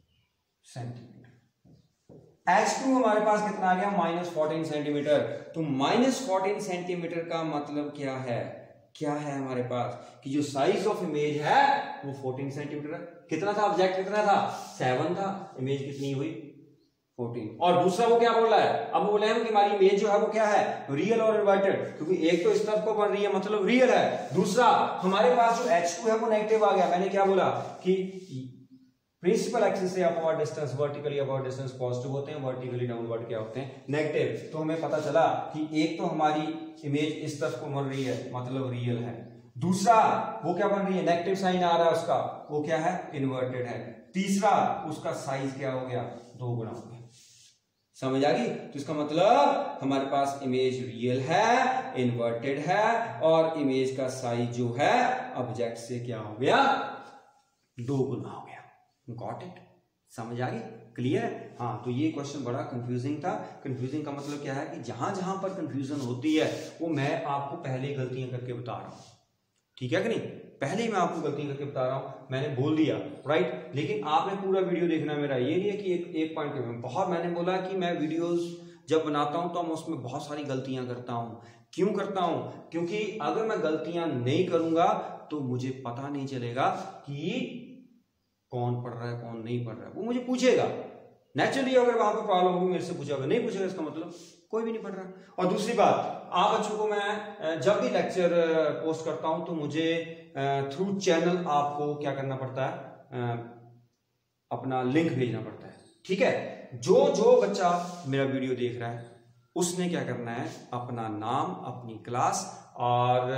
centimetre. H two हमारे पास कितना आ गया माइनस फोर्टीन सेंटीमीटर। तो माइनस फोर्टीन सेंटीमीटर का मतलब क्या है, क्या है हमारे पास कि जो साइज ऑफ इमेज है वो फोर्टीन सेंटीमीटर है। कितना था ऑब्जेक्ट, कितना था सेवन था, इमेज कितनी हुई फोर्टीन। और दूसरा वो क्या बोल रहा है, अब बोले हम कि हमारी इमेज जो है वो क्या है रियल और इन्वर्टेड, क्योंकि एक तो इस तरफ को बन रही है मतलब रियल है, दूसरा हमारे पास जो एच टू है वो नेगेटिव आ गया। मैंने क्या बोला कि प्रिंसिपल एक्सिस से upward distance, vertically upward distance positive होते हैं, वर्टिकली डाउनवर्ड क्या होते हैं नेगेटिव। तो हमें पता चला कि एक तो हमारी इमेज इस तरफ को बन रही है मतलब रियल है, दूसरा वो क्या बन रही है नेगेटिव साइन आ रहा है उसका, वो क्या है इन्वर्टेड है, तीसरा उसका साइज क्या हो गया दो गुना हो गया। समझ आ गई। तो इसका मतलब हमारे पास इमेज रियल है, इन्वर्टेड है और इमेज का साइज जो है ऑब्जेक्ट से क्या हो गया दो गुना हो गया। गॉट इट, समझ आ गई, क्लियर है। हाँ तो ये क्वेश्चन बड़ा कंफ्यूजिंग था। कंफ्यूजिंग का मतलब क्या है कि जहां जहां पर कंफ्यूजन होती है वो मैं आपको पहले गलतियां करके बता रहा हूं, ठीक है कि नहीं, पहले ही मैं आपको गलतियां करके बता रहा हूं, मैंने बोल दिया राइट, लेकिन आपने पूरा वीडियो देखना है मेरा। ये नहीं है कि एक एक पॉइंट पे बहुत, मैंने बोला कि मैं वीडियोस जब बनाता हूं तो मैं उसमें बहुत सारी गलतियां करता हूं। क्यों करता हूं, क्योंकि अगर मैं गलतियां नहीं करूंगा तो मुझे पता नहीं चलेगा कि कौन पढ़ रहा है कौन नहीं पढ़ रहा है, वो मुझे पूछेगा नेचुरली। अगर वहां पर प्रॉब्लम होगी मेरे से पूछेगा, नहीं पूछेगा इसका मतलब कोई भी नहीं पढ़ रहा। और दूसरी बात, आप बच्चों को मैं जब भी लेक्चर पोस्ट करता हूं तो मुझे थ्रू चैनल आपको क्या करना पड़ता है, अपना लिंक भेजना पड़ता है, ठीक है। जो जो बच्चा मेरा वीडियो देख रहा है उसने क्या करना है, अपना नाम, अपनी क्लास और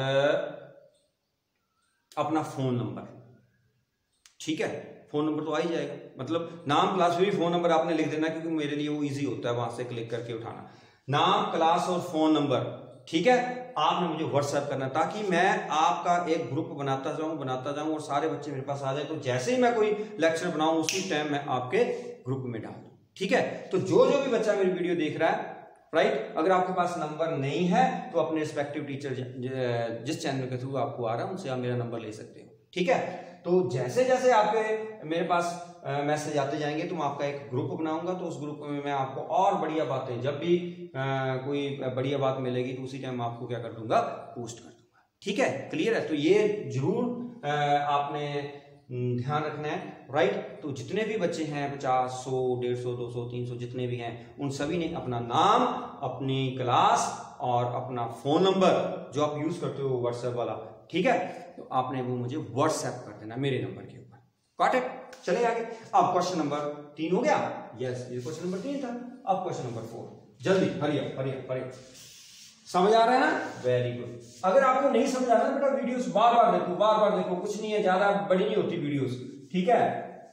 अपना फोन नंबर, ठीक है, फोन नंबर तो आ ही जाएगा, मतलब नाम क्लास भी फोन नंबर आपने लिख देना, क्योंकि मेरे लिए वो इजी होता है वहां से क्लिक करके उठाना, नाम क्लास और फोन नंबर, ठीक है। आपने मुझे व्हाट्सएप करना ताकि मैं आपका एक ग्रुप बनाता जाऊं बनाता जाऊं और सारे बच्चे मेरे पास आ जाए, तो जैसे ही मैं कोई लेक्चर बनाऊं उसी टाइम मैं आपके ग्रुप में डाल दूं, ठीक है। तो जो जो भी बच्चा मेरी वीडियो देख रहा है राइट, अगर आपके पास नंबर नहीं है तो अपने रिस्पेक्टिव टीचर जिस चैनल के थ्रू आपको आ रहा है उनसे आप मेरा नंबर ले सकते हो, ठीक है। तो जैसे जैसे आपके मेरे पास मैसेज आते जाएंगे तो मैं आपका एक ग्रुप बनाऊंगा, तो उस ग्रुप में मैं आपको और बढ़िया बातें, जब भी आ, कोई बढ़िया बात मिलेगी तो उसी टाइम आपको क्या कर दूंगा, पोस्ट कर दूंगा, ठीक है, क्लियर है। तो ये जरूर आपने ध्यान रखना है राइट। तो जितने भी बच्चे हैं पचास, सौ, डेढ़ सौ, दो सौ, तीन सौ जितने भी हैं, उन सभी ने अपना नाम, अपनी क्लास और अपना फोन नंबर जो आप यूज करते हो व्हाट्सएप वाला, ठीक है, तो आपने वो मुझे व्हाट्सएप कर देना मेरे नंबर के ऊपर। गॉट इट, चले आगे। अब क्वेश्चन नंबर तीन हो गया, यस ये क्वेश्चन नंबर तीन था। अब क्वेश्चन नंबर फोर, जल्दी हरिया हरिया हरिया, समझ आ रहा है ना, वेरी गुड। अगर आपको नहीं समझ आ रहा है बेटा वीडियोस बार बार देखो, बार बार देखो, कुछ नहीं है, ज्यादा बड़ी नहीं होती वीडियोस, ठीक है।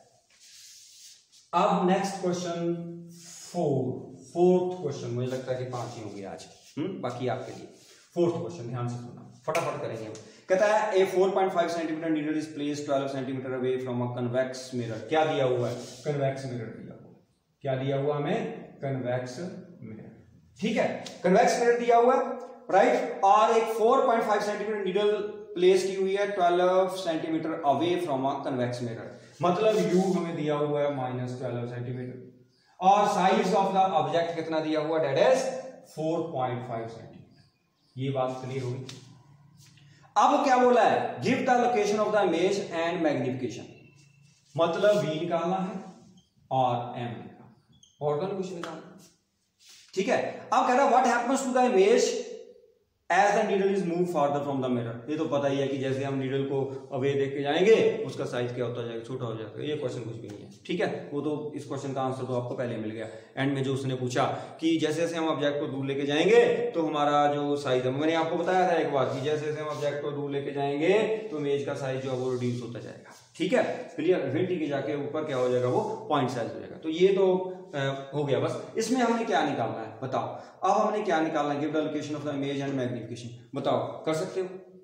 अब next question four, fourth question, मुझे लगता है कि पांच ही होंगे आज, हम्म बाकी आपके लिए। फोर्थ क्वेश्चन ध्यान से सुनना, फटाफट करेंगे हम। कहता है a four point five centimetre needle is placed twelve centimetre away from a convex mirror. क्या दिया हुआ है, कन्वेक्स मिरर दिया हुआ, क्या दिया हुआ हमें, कन्वेक्स मिरर, ठीक है, कन्वेक्स मिरर दिया हुआ है राइट। और एक four point five centimetre needle place की हुई है twelve centimetre away from a convex mirror, मतलब यू हमें दिया हुआ है माइनस ट्वेल्व सेंटीमीटर, और साइज ऑफ द ऑब्जेक्ट कितना दिया हुआ, that is four point five centimetre. ये बात क्लियर होगी। अब क्या बोला है, give the location of the image and magnification, मतलब v निकालना है और m निकालना, और कुछ निकालना, ठीक है। अब कह रहा है what happens to the image as the needle is move farther from the mirror, ये तो पता ही है कि जैसे हम नीडल को अवे देख के जाएंगे उसका साइज क्या होता जाएगा, छोटा हो जाएगा। ये क्वेश्चन कुछ भी नहीं है, ठीक है, वो तो इस क्वेश्चन का आंसर तो आपको पहले मिल गया। एंड में जो उसने पूछा कि जैसे जैसे हम ऑब्जेक्ट को दूर लेके जाएंगे तो हमारा जो साइज है, मैंने आपको बताया था एक बार कि जैसे जैसे हम ऑब्जेक्ट को दूर लेके जाएंगे तो इमेज का साइज जो है वो रिड्यूस होता जाएगा, ठीक है, क्लियर। इन्फिनिटी के जाके ऊपर क्या हो जाएगा, वो पॉइंट साइज हो जाएगा। तो ये तो आ, हो गया बस। इसमें हमने क्या निकालना है बताओ, अब हमने क्या निकालना है, give the location of the image and magnification, बताओ कर सकते हो?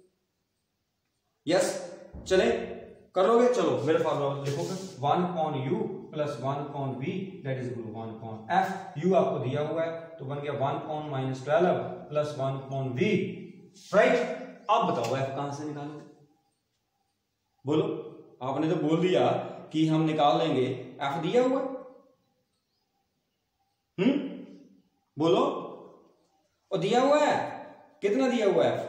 यस, चले कर लोगे, चलो मेरे फॉर्मूला लिखोगे, one upon u plus one upon v that is equal to one upon f. U आपको दिया हुआ है तो बन गया one upon minus twelve plus one upon v, right. अब बताओ एफ कहां से निकालोगे, बोलो। आपने तो बोल दिया कि हम निकाल लेंगे, एफ दिया हुआ है, हम्म बोलो, और दिया हुआ है, कितना दिया हुआ है?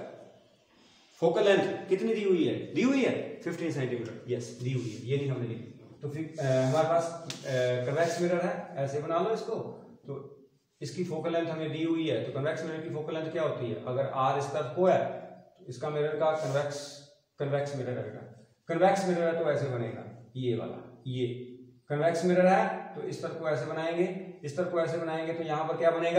फोकल लेंथ कितनी दी हुई है? दी हुई है फिफ्टीन सेंटीमीटर, यस दी हुई है, ये नहीं हमने लिखी। तो फिर हमारे पास कन्वेक्स मिरर है, ऐसे बना लो इसको, तो इसकी फोकल लेंथ हमें दी हुई है, तो कन्वेक्स मिरर की फोकल लेंथ क्या होती है? अगर आर इस तरफ को है तो इसका मिरर का कन्वेक्स कन्वेक्स मिरर रहेगा। कन्वेक्स मिरर है तो ऐसे बनेगा, ये वाला, ये कन्वेक्स मिरर है तो इस तरफ को ऐसे बनाएंगे, इस तरफ को ऐसे बनाएंगे, तो यहां पर क्या बनेगा?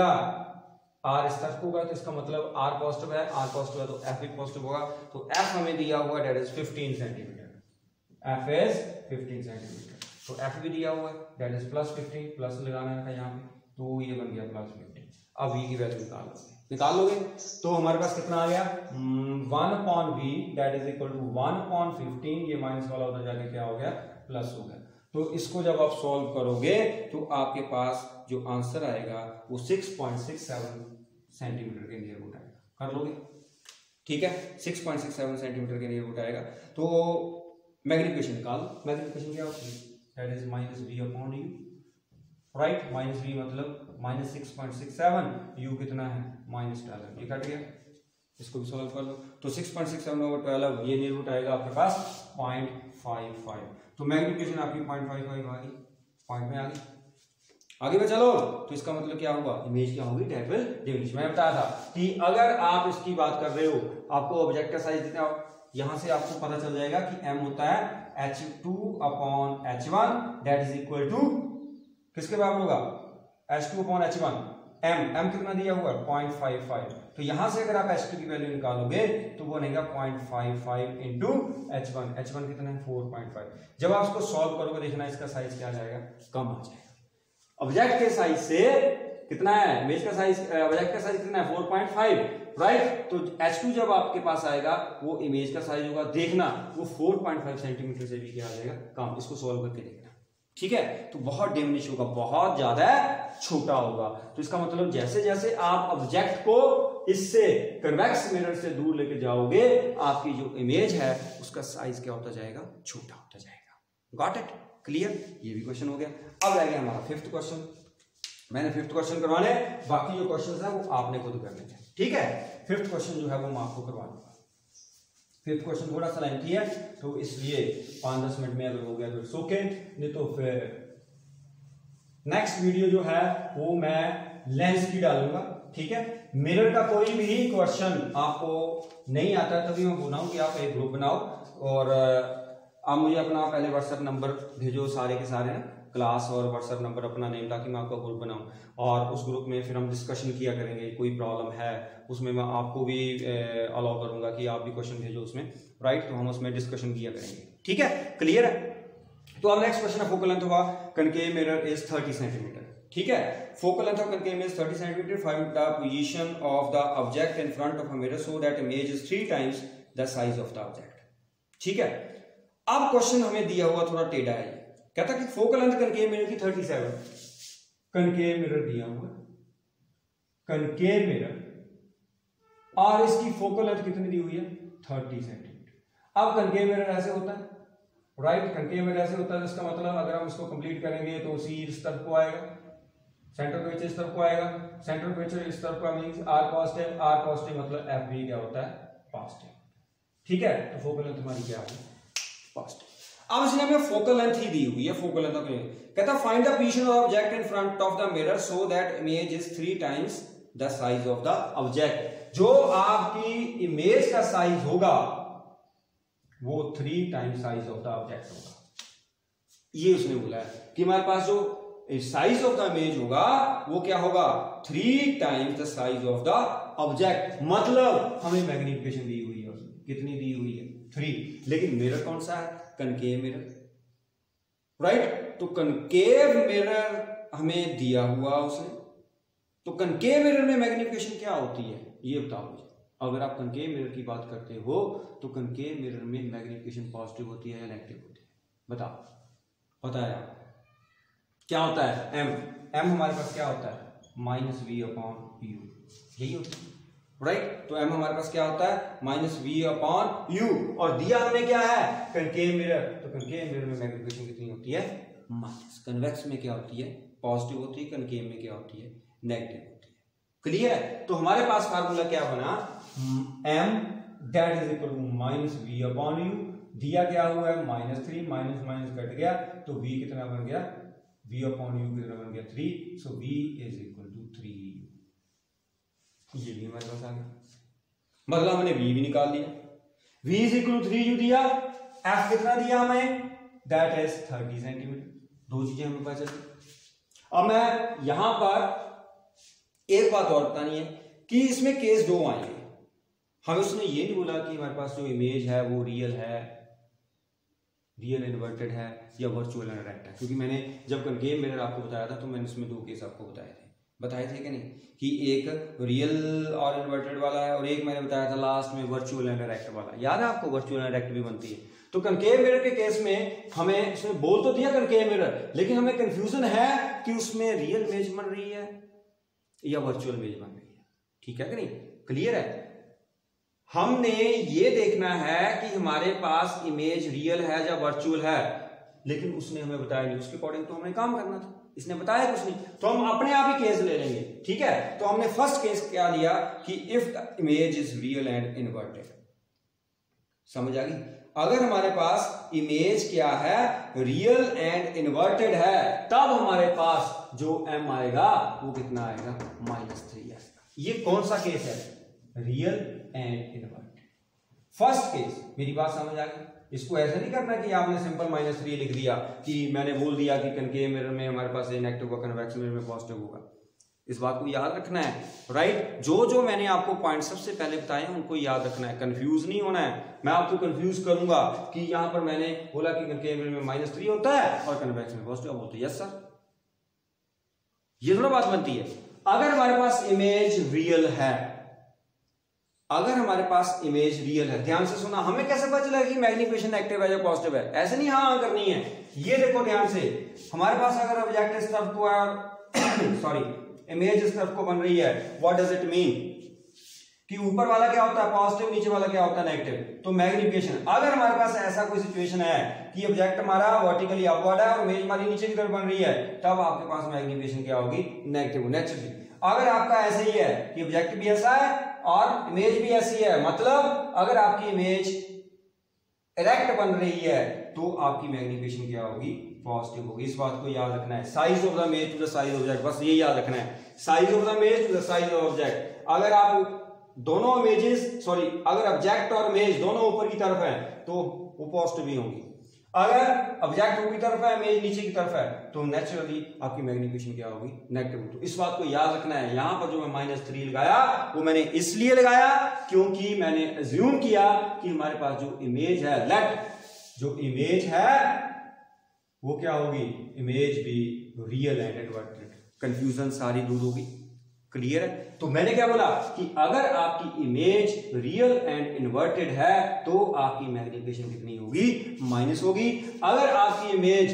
आर इस तरफ होगा तो इसका मतलब आर पॉजिटिव है, आर पॉजिटिव है तो एफ भी पॉजिटिव होगा। तो एफ हमें दिया हुआ that is fifteen centimetre, f is fifteen centimetre. तो एफ भी दिया हुआ है that is plus fifteen, plus लगाना है यहाँ पे, तो ये बन गया प्लस फिफ्टीन। अब वी की वैल्यू निकाल लोगे, निकाल लोगे तो हमारे पास कितना आ गया, one upon v that is equal to one upon fifteen, ये माइनस वाला उधर जाके क्या हो गया, प्लस हो गया। तो इसको जब आप सॉल्व करोगे तो आपके पास जो आंसर आएगा वो six point six seven centimetre के नियर रूट आएगा, कर लोगे, ठीक है, six point six seven centimetre के नियर रूट आएगा। तो मैग्निफिकेशन निकाल, मैग्निफिकेशन क्या होती है, that is minus b upon u, right, minus b मतलब minus six point six seven, u कितना है माइनस ट्वेल्व, ये कट गया, इसको भी सॉल्व कर लो। तो six point six seven over twelve, ये नियर रूट आएगा आपके पास पॉइंट फाइव फाइव। तो मैग्निफिकेशन आपकी पॉइंट फाइव फाइव आ गई, पॉइंट में आ गई, आगे में चलो। तो इसका मतलब क्या हुआ, इमेज क्या होगी, डेट विल डिमिनिश। मैंने बताया था कि अगर आप इसकी बात कर रहे हो, आपको ऑब्जेक्ट का साइज कितना, यहां से आपको पता चल जाएगा कि m होता है h two upon h one that is equal to किसके बराबर होगा, h two upon h one, m m कितना दिया हुआ है पॉइंट फाइव फाइव। तो यहां से अगर आप एच टू की वैल्यू निकालोगे तो वो बनेगा point five five into h one, h one कितना है फोर पॉइंट फाइव। जब आप इसको सॉल्व करोगे देखना इसका साइज क्या आ जाएगा, कम आ जाएगा। ऑब्जेक्ट के साइज से कितना है, इमेज का साइज, ऑब्जेक्ट का साइज कितना है फोर पॉइंट फाइव, राइट। तो एच टू जब आपके पास आएगा वो इमेज का साइज होगा, देखना वो फोर पॉइंट फाइव सेंटीमीटर से भी क्या आ जाएगा, कम। इसको सॉल्व करके देखना, ठीक है। तो बहुत डिमिनिश होगा, बहुत ज्यादा छोटा होगा। तो इसका मतलब जैसे जैसे आप ऑब्जेक्ट को इससे कन्वेक्स मिरर से दूर लेके जाओगे, आपकी जो इमेज है उसका साइज क्या होता जाएगा, छोटा होता जाएगा। Got it, clear. ये भी क्वेश्चन हो गया। अब रह गया हमारा फिफ्थ क्वेश्चन। मैंने फिफ्थ क्वेश्चन करवाने, बाकी जो क्वेश्चन है वो आपने खुद करने हैं, ठीक है। फिफ्थ क्वेश्चन जो है वो मैं आपको करवा दूंगा। फिफ्थ क्वेश्चन थोड़ा सा लेंथी है तो इसलिए पांच दस मिनट में अगर हो गया तो इट्स ओके, नहीं तो फिर नेक्स्ट वीडियो जो है वो मैं लेंस की डालूंगा, ठीक है। मिरर का कोई भी क्वेश्चन आपको नहीं आता तभी मैं बोल रहा हूं कि आप एक ग्रुप बनाओ और आप मुझे अपना पहले व्हाट्सएप नंबर भेजो, सारे के सारे क्लास और व्हाट्सएप नंबर अपना नेम, ताकि मैं आपका ग्रुप बनाऊं और उस ग्रुप में फिर हम डिस्कशन किया करेंगे। कोई प्रॉब्लम है उसमें मैं आपको भी अलाउ करूंगा कि आप भी क्वेश्चन भेजो उसमें, राइट। तो हम उसमें डिस्कशन किया करेंगे, ठीक है, क्लियर है। तो अब नेक्स्ट क्वेश्चन है, फोकल लेंथ हुआ concave mirror is thirty centimetre, ठीक है। Focal length of concave is thirty centimetre, find the position of the object in front of a mirror so that image is three times the size of the object, ठीक है। अब question हमें दिया हुआ थोड़ा टेढ़ा है, कहता कि फोकल लेंथ कनकेव मिरर की थर्टी सेवन, कनकेव मिरर दिया हुआ, कनकेव मिरर और इसकी फोकल लेंथ कितनी दी हुई है, थर्टी सेंटीमीटर। अब कनकेव मिरर ऐसे होता है, राइट, कनकेव मिरर ऐसे होता है, इसका मतलब अगर हम इसको कंप्लीट करेंगे तो सी इस तरफ को आएगा, सेंटर कर्वेचर इस तरफ को आएगा, सेंटर कर्वेचर इस तरफ का means R positive, R positive मतलब एफ भी क्या होता है, पॉजिटिव, ठीक है। तो फोकल लेंथ हमारी क्या है, पॉजिटिव। अब इसने हमें फोकल लेंथ ही दी हुई है, फोकल लेंथ कहता find the position of object in front of the mirror so that image is three times the size of the object. जो आपकी इमेज का साइज होगा वो three times size of the object होगा। ये उसने बोला है कि हमारे पास जो साइज ऑफ द इमेज होगा वो क्या होगा, three times the size of the object. मतलब हमें मैग्निफिकेशन दी हुई है, कितनी दी हुई है, थ्री। लेकिन मिरर कौन सा है, कनकेव मिरर, राइट। तो कनकेव मिरर हमें दिया हुआ उसने, तो कनकेव मिरर में मैग्निफिकेशन क्या होती है ये बताओ मुझे। अगर आप कनकेव मिरर की बात करते हो तो कनकेव मिरर में मैग्निफिकेशन पॉजिटिव होती है या नेगेटिव होती है, बताओ, पता है आपको क्या होता है, एम एम हमारे पास क्या होता है, माइनस वी अपॉन यू, यही होता है, राइट। तो एम हमारे पास क्या होता है, माइनस वी अपॉन यू, और दिया हमने क्या है, कनकेव मिरर। तो कनकेव मिरर में मैग्निफिकेशन कितनी होती है, माइनस। कन्वेक्स में क्या होती है, पॉजिटिव होती है, कनकेव में क्या होती है, नेगेटिव होती है। क्लियर है। तो हमारे पास फार्मूला क्या बना, m that is equal to minus v upon u, दिया क्या हुआ है, minus three, minus minus cut गया तो वी कितना बन गया, v अपॉन यू कितना बन गया, three. So v is equal to three. ये भी हमारे पास आ गया, मतलब हमने v भी निकाल दिया, v is equal to three u दिया, f कितना दिया हमें, दैट इज थर्टी सेंटीमीटर। दो चीजें हमें पता चली। अब मैं यहां पर एक बात और बतानी है कि इसमें केस दो आएंगे। हमें उसने ये नहीं बोला कि हमारे पास जो इमेज है वो रियल है, रियल इन्वर्टेड है या वर्चुअल एंड रेक्ट है, क्योंकि मैंने जब कनकेव मिरर आपको बताया था तो मैंने उसमें दो केस आपको बताए थे बताए थे कि नहीं, कि एक रियल और इन्वर्टेड वाला है और एक मैंने बताया था लास्ट में वर्चुअल एंड रेक्ट वाला। याद है आपको, वर्चुअल एंड रेक्ट भी बनती है। तो कनकेव मिरर के केस में हमें उसमें बोल तो दिया कनकेव मिरर, लेकिन हमें कंफ्यूजन है कि उसमें रियल इमेज बन रही है या वर्चुअल इमेज बन रही है। ठीक है कि नहीं, क्लियर है। हमने ये देखना है कि हमारे पास इमेज रियल है या वर्चुअल है, लेकिन उसने हमें बताया नहीं, उसके अकॉर्डिंग तो हमें काम करना था, इसने बताया कुछ नहीं, तो हम अपने आप ही केस ले लेंगे। ठीक है, तो हमने फर्स्ट केस क्या लिया कि if the image is real and inverted. समझ आ गई। अगर हमारे पास इमेज क्या है, रियल एंड इन्वर्टेड है, तब हमारे पास जो एम आएगा वो कितना आएगा, माइनस थ्री आएगा। ये कौन सा केस है, real and inverted, first case. मेरी बात समझ आ गई। इसको ऐसा नहीं करना कि आपने सिंपल माइनस थ्री लिख दिया कि मैंने बोल दिया कि कनकेव मिरर में हमारे पास ये नेगेटिव होगा, कन्वेक्स मिरर में पॉजिटिव होगा। इस बात को याद रखना है, राइट। जो जो मैंने आपको पॉइंट सबसे पहले बताए हैं उनको याद रखना है, कंफ्यूज नहीं होना है। मैं आपको कंफ्यूज करूंगा कि यहां पर मैंने बोला कि कनकेव मिरर में माइनस थ्री होता है और कन्वेक्स में पॉजिटिव बोलते, यस सर, ये थोड़ा बात बनती है। अगर हमारे पास इमेज रियल है, अगर हमारे पास इमेज रियल है, ध्यान से सुना, हमें कैसे पता चला कि मैग्निफिकेशन नेगेटिव है या पॉजिटिव है, ऐसे नहीं हाँ करनी है। ये देखो ध्यान से, हमारे पास अगर ऑब्जेक्ट इस तरफ को है, सॉरी इमेज इस तरफ को बन रही है, व्हाट डज इट मीन कि ऊपर वाला क्या होता है पॉजिटिव, नीचे वाला क्या होता है नेगेटिव। तो मैग्निफिकेशन, अगर हमारे पास ऐसा कोई सिचुएशन है कि ऑब्जेक्ट हमारा वर्टिकली अपवर्ड है और इमेज हमारी नीचे की तरफ बन रही है, तब आपके पास मैग्निफिकेशन क्या होगी, नेगेटिव, नेचुरली। अगर आपका ऐसे ही है कि ऑब्जेक्ट भी ऐसा है और इमेज भी ऐसी है, मतलब अगर आपकी इमेज इरेक्ट बन रही है तो आपकी मैग्निफिकेशन क्या होगी, पॉजिटिव होगी। इस बात को याद रखना है, size of the image to the size of object, बस ये याद रखना है, size of the image to the size of object. अगर आप दोनों इमेजेस सॉरी अगर ऑब्जेक्ट और इमेज दोनों ऊपर की तरफ है तो वो पॉजिटिव ही होंगी। अगर ऑब्जेक्ट ऊपर की तरफ है, इमेज नीचे की तरफ है, तो नेचुरली आपकी मैग्निफिकेशन क्या होगी, नेगेटिव। तो इस बात को याद रखना है। यहां पर जो मैं माइनस थ्री लगाया वो मैंने इसलिए लगाया क्योंकि मैंने अज्यूम किया कि हमारे पास जो इमेज है, लेट जो इमेज है वो क्या होगी, इमेज भी रियल एंड इन्वर्टेड। कंफ्यूजन सारी दूर होगी, क्लियर है। तो मैंने क्या बोला कि अगर आपकी इमेज रियल एंड इन्वर्टेड है तो आपकी मैग्निफिकेशन कितनी होगी, माइनस होगी। अगर आपकी इमेज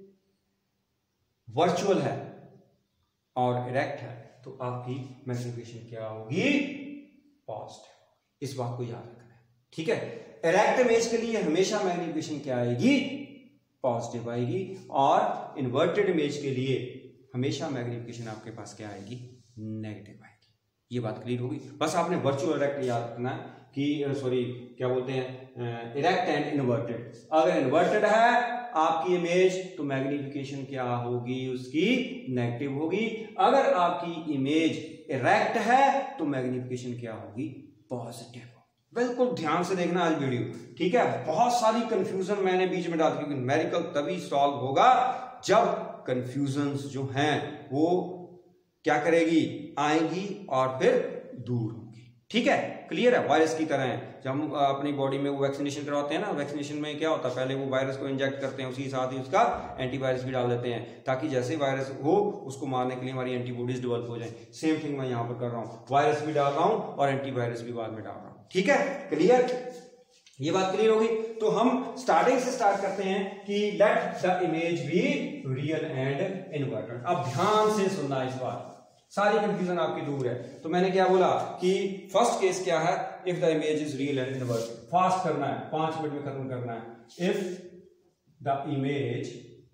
वर्चुअल है और इरेक्ट है तो आपकी मैग्निफिकेशन क्या होगी, पॉजिटिव। इस बात को याद रखना है, ठीक है। इरेक्ट इमेज के लिए हमेशा मैग्निफिकेशन क्या आएगी, पॉजिटिव आएगी, और इन्वर्टेड इमेज के लिए हमेशा मैग्निफिकेशन आपके पास क्या आएगी, नेगेटिव आएगी। ये बात क्लियर होगी। बस आपने वर्चुअल इरेक्ट याद रखना है कि सॉरी क्या बोलते हैं इरेक्ट एंड इन्वर्टेड। अगर इन्वर्टेड है आपकी इमेज तो मैग्निफिकेशन क्या होगी उसकी नेगेटिव होगी। अगर आपकी इमेज इरेक्ट है तो मैग्निफिकेशन क्या होगी पॉजिटिव। बिल्कुल ध्यान से देखना आज वीडियो, ठीक है। बहुत सारी कंफ्यूजन मैंने बीच में डाल दी, क्योंकि न्यूमेरिकल तभी सॉल्व होगा जब कंफ्यूजन्स जो हैं वो क्या करेगी आएंगी और फिर दूर होगी, ठीक है। क्लियर है। वायरस की तरह है, जब हम अपनी बॉडी में वो वैक्सीनेशन करवाते हैं ना, वैक्सीनेशन में क्या होता है पहले वो वायरस को इंजेक्ट करते हैं, उसी साथ ही उसका एंटीवायरस भी डाल देते हैं ताकि जैसे वायरस हो उसको मारने के लिए हमारी एंटीबॉडीज डेवलप हो जाए। सेम थिंग मैं यहाँ पर कर रहा हूँ, वायरस भी डाल रहा हूँ और एंटीवायरस भी बाद में डाल रहा हूँ, ठीक है। क्लियर, ये बात क्लियर होगी। तो हम स्टार्टिंग से स्टार्ट करते हैं कि let the image be real and inverted. अब ध्यान से सुनना इस बार, सारी कंफ्यूजन आपकी दूर है। तो मैंने क्या बोला कि फर्स्ट केस क्या है, if the image is real and inverted. Fast करना है, पांच मिनट में खत्म करना है। If the image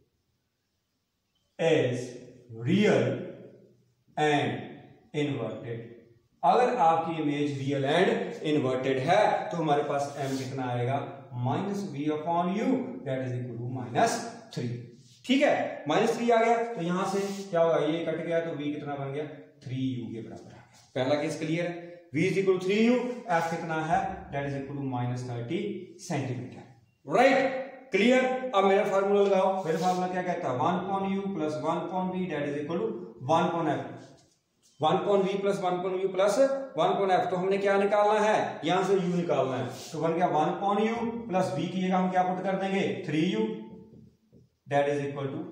is real and inverted, अगर आपकी इमेज रियल एंड इन्वर्टेड है तो हमारे पास m कितना आएगा minus v upon u, that is equal to minus three, ठीक है। माइनस थ्री आ गया तो यहां से क्या होगा, ये कट गया तो v कितना बन गया थ्री यू के बराबर आ गया। पहला केस क्लियर है, v is equal to three u, f कितना है that is equal to minus thirty centimetre, right. Clear. अब मेरा फार्मूला लगाओ, मेरा फार्मूला क्या कहता है one upon u plus one upon v that is equal to one upon f, one upon v plus one upon u plus one upon f. तो हमने क्या निकालना है, यहां से u निकालना है, तो बन गया one upon u plus v की जगह हम क्या पुट कर देंगे three u that is equal to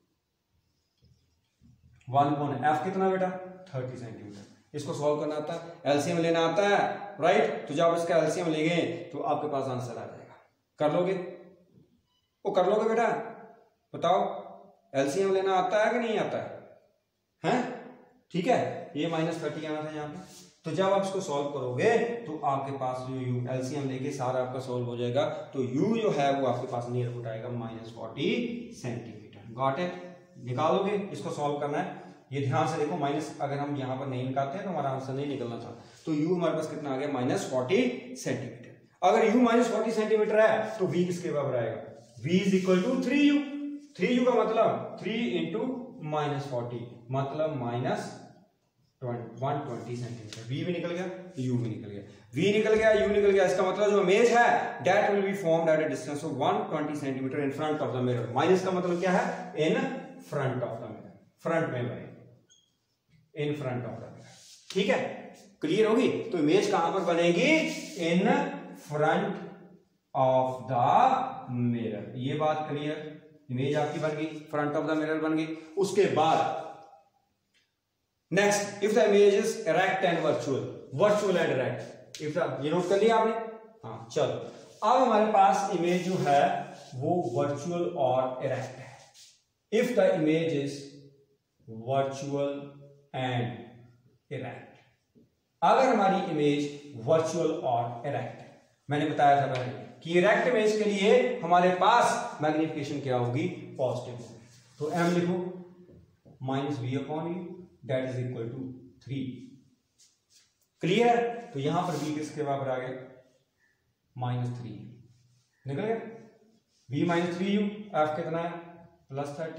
one upon f कितना बेटा थर्टी सेंटीमीटर। इसको सॉल्व करना आता है, एलसीएम लेना आता है, राइट। तो जब इसका एलसीएम लेंगे तो आपके पास आंसर आ जाएगा। कर लोगे वो कर लोगे बेटा, बताओ एलसीएम लेना आता है कि नहीं आता है, हैं? ठीक है। ये माइनस थर्टी आना था यहाँ पे, तो जब आप इसको सॉल्व करोगे तो आपके पास जो यू एलसीएम लेके सारा आपका सॉल्व हो जाएगा। तो यू जो है वो आपके पास नियर अबाउट आएगा minus forty centimetre. Got it. निकालोगे, इसको सॉल्व करना है। ये ध्यान से देखो, माइनस अगर हम यहाँ पर नहीं निकालते हैं तो हमारा आंसर नहीं निकलना था। तो यू हमारे पास कितना आ गया माइनस फोर्टी सेंटीमीटर। अगर यू माइनस फोर्टी सेंटीमीटर है तो वी किसके बराबर आएगा, v is equal to three u. Three u का मतलब थ्री इंटू माइनस फोर्टी मतलब minus one twenty centimetre. v भी निकल गया, u भी निकल गया, v निकल गया, u निकल गया। इसका मतलब जो इमेज है that will be formed at a distance of one twenty centimetre in front of the mirror. Minus का मतलब क्या है, in front of the mirror, front में बने, in front of the mirror, ठीक है। क्लियर होगी। तो इमेज कहां पर बनेगी, in front of the mirror. ये बात क्लियर, इमेज आपकी बन गई, फ्रंट ऑफ द मिरर बन गई। उसके बाद next, if the image is erect and virtual, virtual and erect. If the, ये नोट कर लिया आपने, हाँ चलो। अब हमारे पास इमेज जो है वो वर्चुअल और इरेक्ट है। If the image is virtual and erect, अगर हमारी इमेज वर्चुअल और इरेक्ट है, मैंने बताया था पहले कि इरेक्ट इमेज के लिए हमारे पास मैग्निफिकेशन क्या होगी, पॉजिटिव होगी। तो m लिखो minus v upon u that is equal to three. Clear. तो यहां पर v किसके बराबर आ गया माइनस थ्री, निकल गया v minus three u, f कितना है प्लस थर्टी,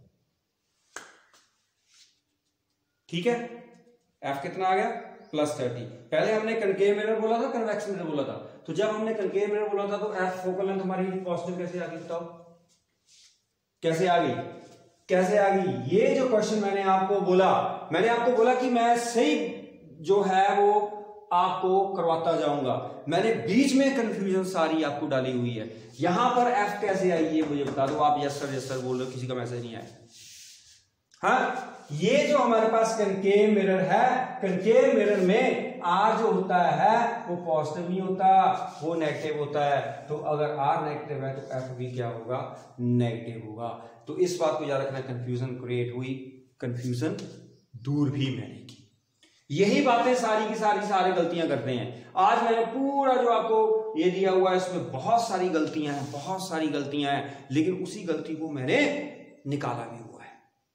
ठीक है। f कितना आ गया प्लस थर्टी। पहले हमने कनकेव मिरर बोला था, कन्वेक्स मिरर बोला था। तो जब हमने कनकेव मिरर बोला था तो f फोकल लेंथ हमारी पॉजिटिव कैसे आ गई, बताओ कैसे आ गई, कैसे आ गई। ये जो क्वेश्चन मैंने आपको बोला, मैंने आपको बोला कि मैं सही जो है वो आपको करवाता जाऊंगा। मैंने बीच में कंफ्यूजन सारी आपको डाली हुई है। यहां पर एफ कैसे आई ये मुझे बता दो। आप यस सर यस सर बोल रहे हो, किसी का मैसेज नहीं आया। हाँ, ये जो हमारे पास कनकेव मिरर है, कनकेव मिरर में आर जो होता है वो पॉजिटिव नहीं होता, वो नेगेटिव होता है। तो अगर आर नेगेटिव है तो एफ भी क्या होगा, नेगेटिव होगा। तो इस बात को याद रखना, कंफ्यूजन क्रिएट हुई, कंफ्यूजन दूर भी मैंने की। यही बातें सारी की सारी सारी गलतियां करते हैं। आज मैंने पूरा जो आपको ये दिया हुआ है इसमें बहुत सारी गलतियां हैं, बहुत सारी गलतियां हैं, लेकिन उसी गलती को मैंने निकाला भी हुआ है।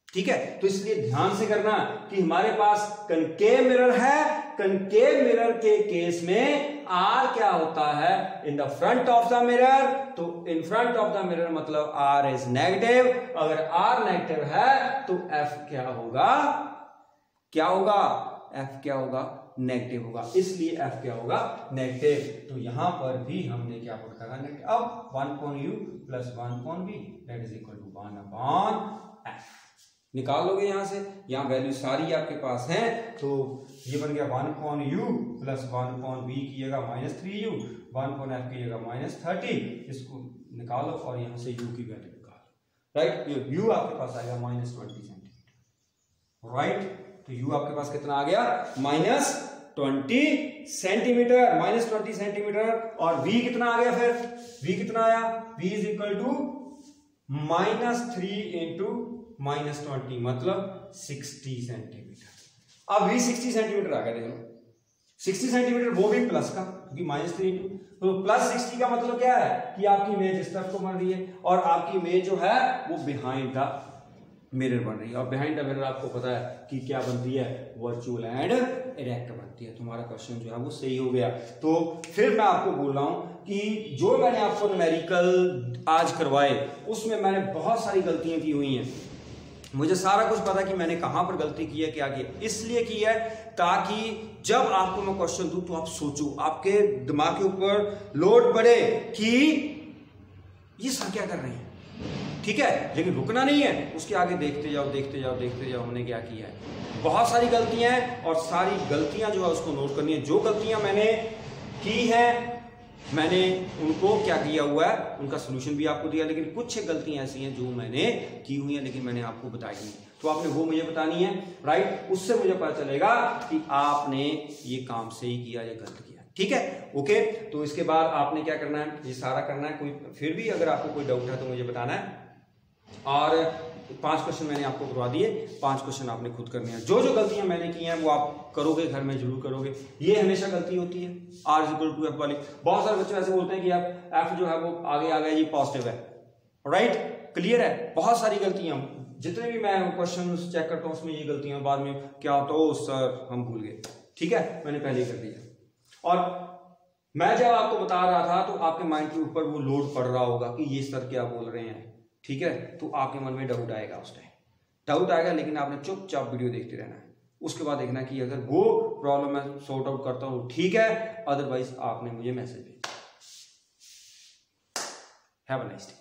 ठीक है। तो इसलिए ध्यान से करना कि हमारे पास कनकेव मिरर है, कनकेव मिरर के केस में आर क्या होता है, in the front of the mirror. तो in front of the mirror मतलब आर इज नेगेटिव। अगर आर नेगेटिव है तो एफ क्या होगा, क्या होगा, एफ क्या होगा, नेगेटिव होगा। इसलिए एफ क्या होगा, नेगेटिव। तो यहां पर भी हमने क्या पुट करा, नेगेटिव। अब one upon u plus one upon b that is equal to one upon f निकाल लोगे यहां से। यहां वैल्यू सारी आपके पास है। तो ये बन गया one upon u plus one upon b की जगह minus three u, one upon f की जगह माइनस थर्टी। इसको निकालो और यहां से यू की वैल्यू निकालो। राइट, यू आपके पास आएगा माइनस ट्वेंटी सेंटीमीटर। राइट, तो u आपके पास कितना आ गया, minus twenty centimetre, minus twenty centimetre. और v कितना आ गया, फिर v कितना आया, v is equal to minus three into minus twenty मतलब सिक्सटी सेंटीमीटर। अब v सिक्सटी सेंटीमीटर आ गया। देखो सिक्सटी सेंटीमीटर, वो भी प्लस का, क्योंकि माइनस थ्री इंटू तो प्लस सिक्सटी का मतलब क्या है कि आपकी इमेज इस तरफ को बन रही है और आपकी इमेज जो है वो बिहाइंड द मिरर बन रही है। और बिहाइंड द मिरर आपको पता है कि क्या बनती है, वर्चुअल एंड इरेक्ट बनती है। तुम्हारा क्वेश्चन जो है वो सही हो गया। तो फिर मैं आपको बोल रहा हूं कि जो मैंने आपको न्यूमेरिकल आज करवाए उसमें मैंने बहुत सारी गलतियां की हुई हैं। मुझे सारा कुछ पता कि मैंने कहां पर गलती की है, क्या किया। इसलिए की है ताकि जब आपको मैं क्वेश्चन दूं तो आप सोचो, आपके दिमाग के ऊपर लोड पड़े कि ये सर क्या कर रहे हैं। ठीक है, लेकिन रुकना नहीं है, उसके आगे देखते जाओ देखते जाओ देखते जाओ हमने क्या किया है। बहुत सारी गलतियां हैं और सारी गलतियां जो है उसको नोट करनी है। जो गलतियां मैंने की हैं मैंने उनको क्या किया हुआ है, उनका सोल्यूशन भी आपको दिया। लेकिन कुछ गलतियां ऐसी हैं जो मैंने की हुई हैं लेकिन मैंने आपको बताई नहीं, तो आपने वो मुझे बतानी है। राइट, उससे मुझे पता चलेगा कि आपने ये काम सही किया या गलत किया। ठीक है, ओके। तो इसके बाद आपने क्या करना है, ये सारा करना है। कोई फिर भी अगर आपको कोई डाउट है तो मुझे बताना है। और पांच क्वेश्चन मैंने आपको करवा दिए, पांच क्वेश्चन आपने खुद करने हैं। जो जो गलतियां मैंने की हैं वो आप करोगे, घर में जरूर करोगे। ये हमेशा गलती होती है R is equal to F वाली। बहुत सारे बच्चे ऐसे बोलते हैं कि आप एफ जो है वो आगे आ गया, ये पॉजिटिव है। राइट, क्लियर है। बहुत सारी गलतियां, जितने भी मैं क्वेश्चन चेक करता हूं उसमें ये गलतियां बाद में क्या होता है, सर हम भूल गए। ठीक है, मैंने पहले ही कर दिया। और मैं जब आपको बता रहा था तो आपके माइंड के ऊपर वो लोड पड़ रहा होगा कि ये सर क्या बोल रहे हैं। ठीक है, तो आपके मन में डाउट आएगा, उस टाइम डाउट आएगा, लेकिन आपने चुपचाप वीडियो देखते रहना है। उसके बाद देखना कि अगर वो प्रॉब्लम मैं सॉर्ट आउट करता हूं ठीक है, अदरवाइज आपने मुझे मैसेज भेजा। Have a nice day.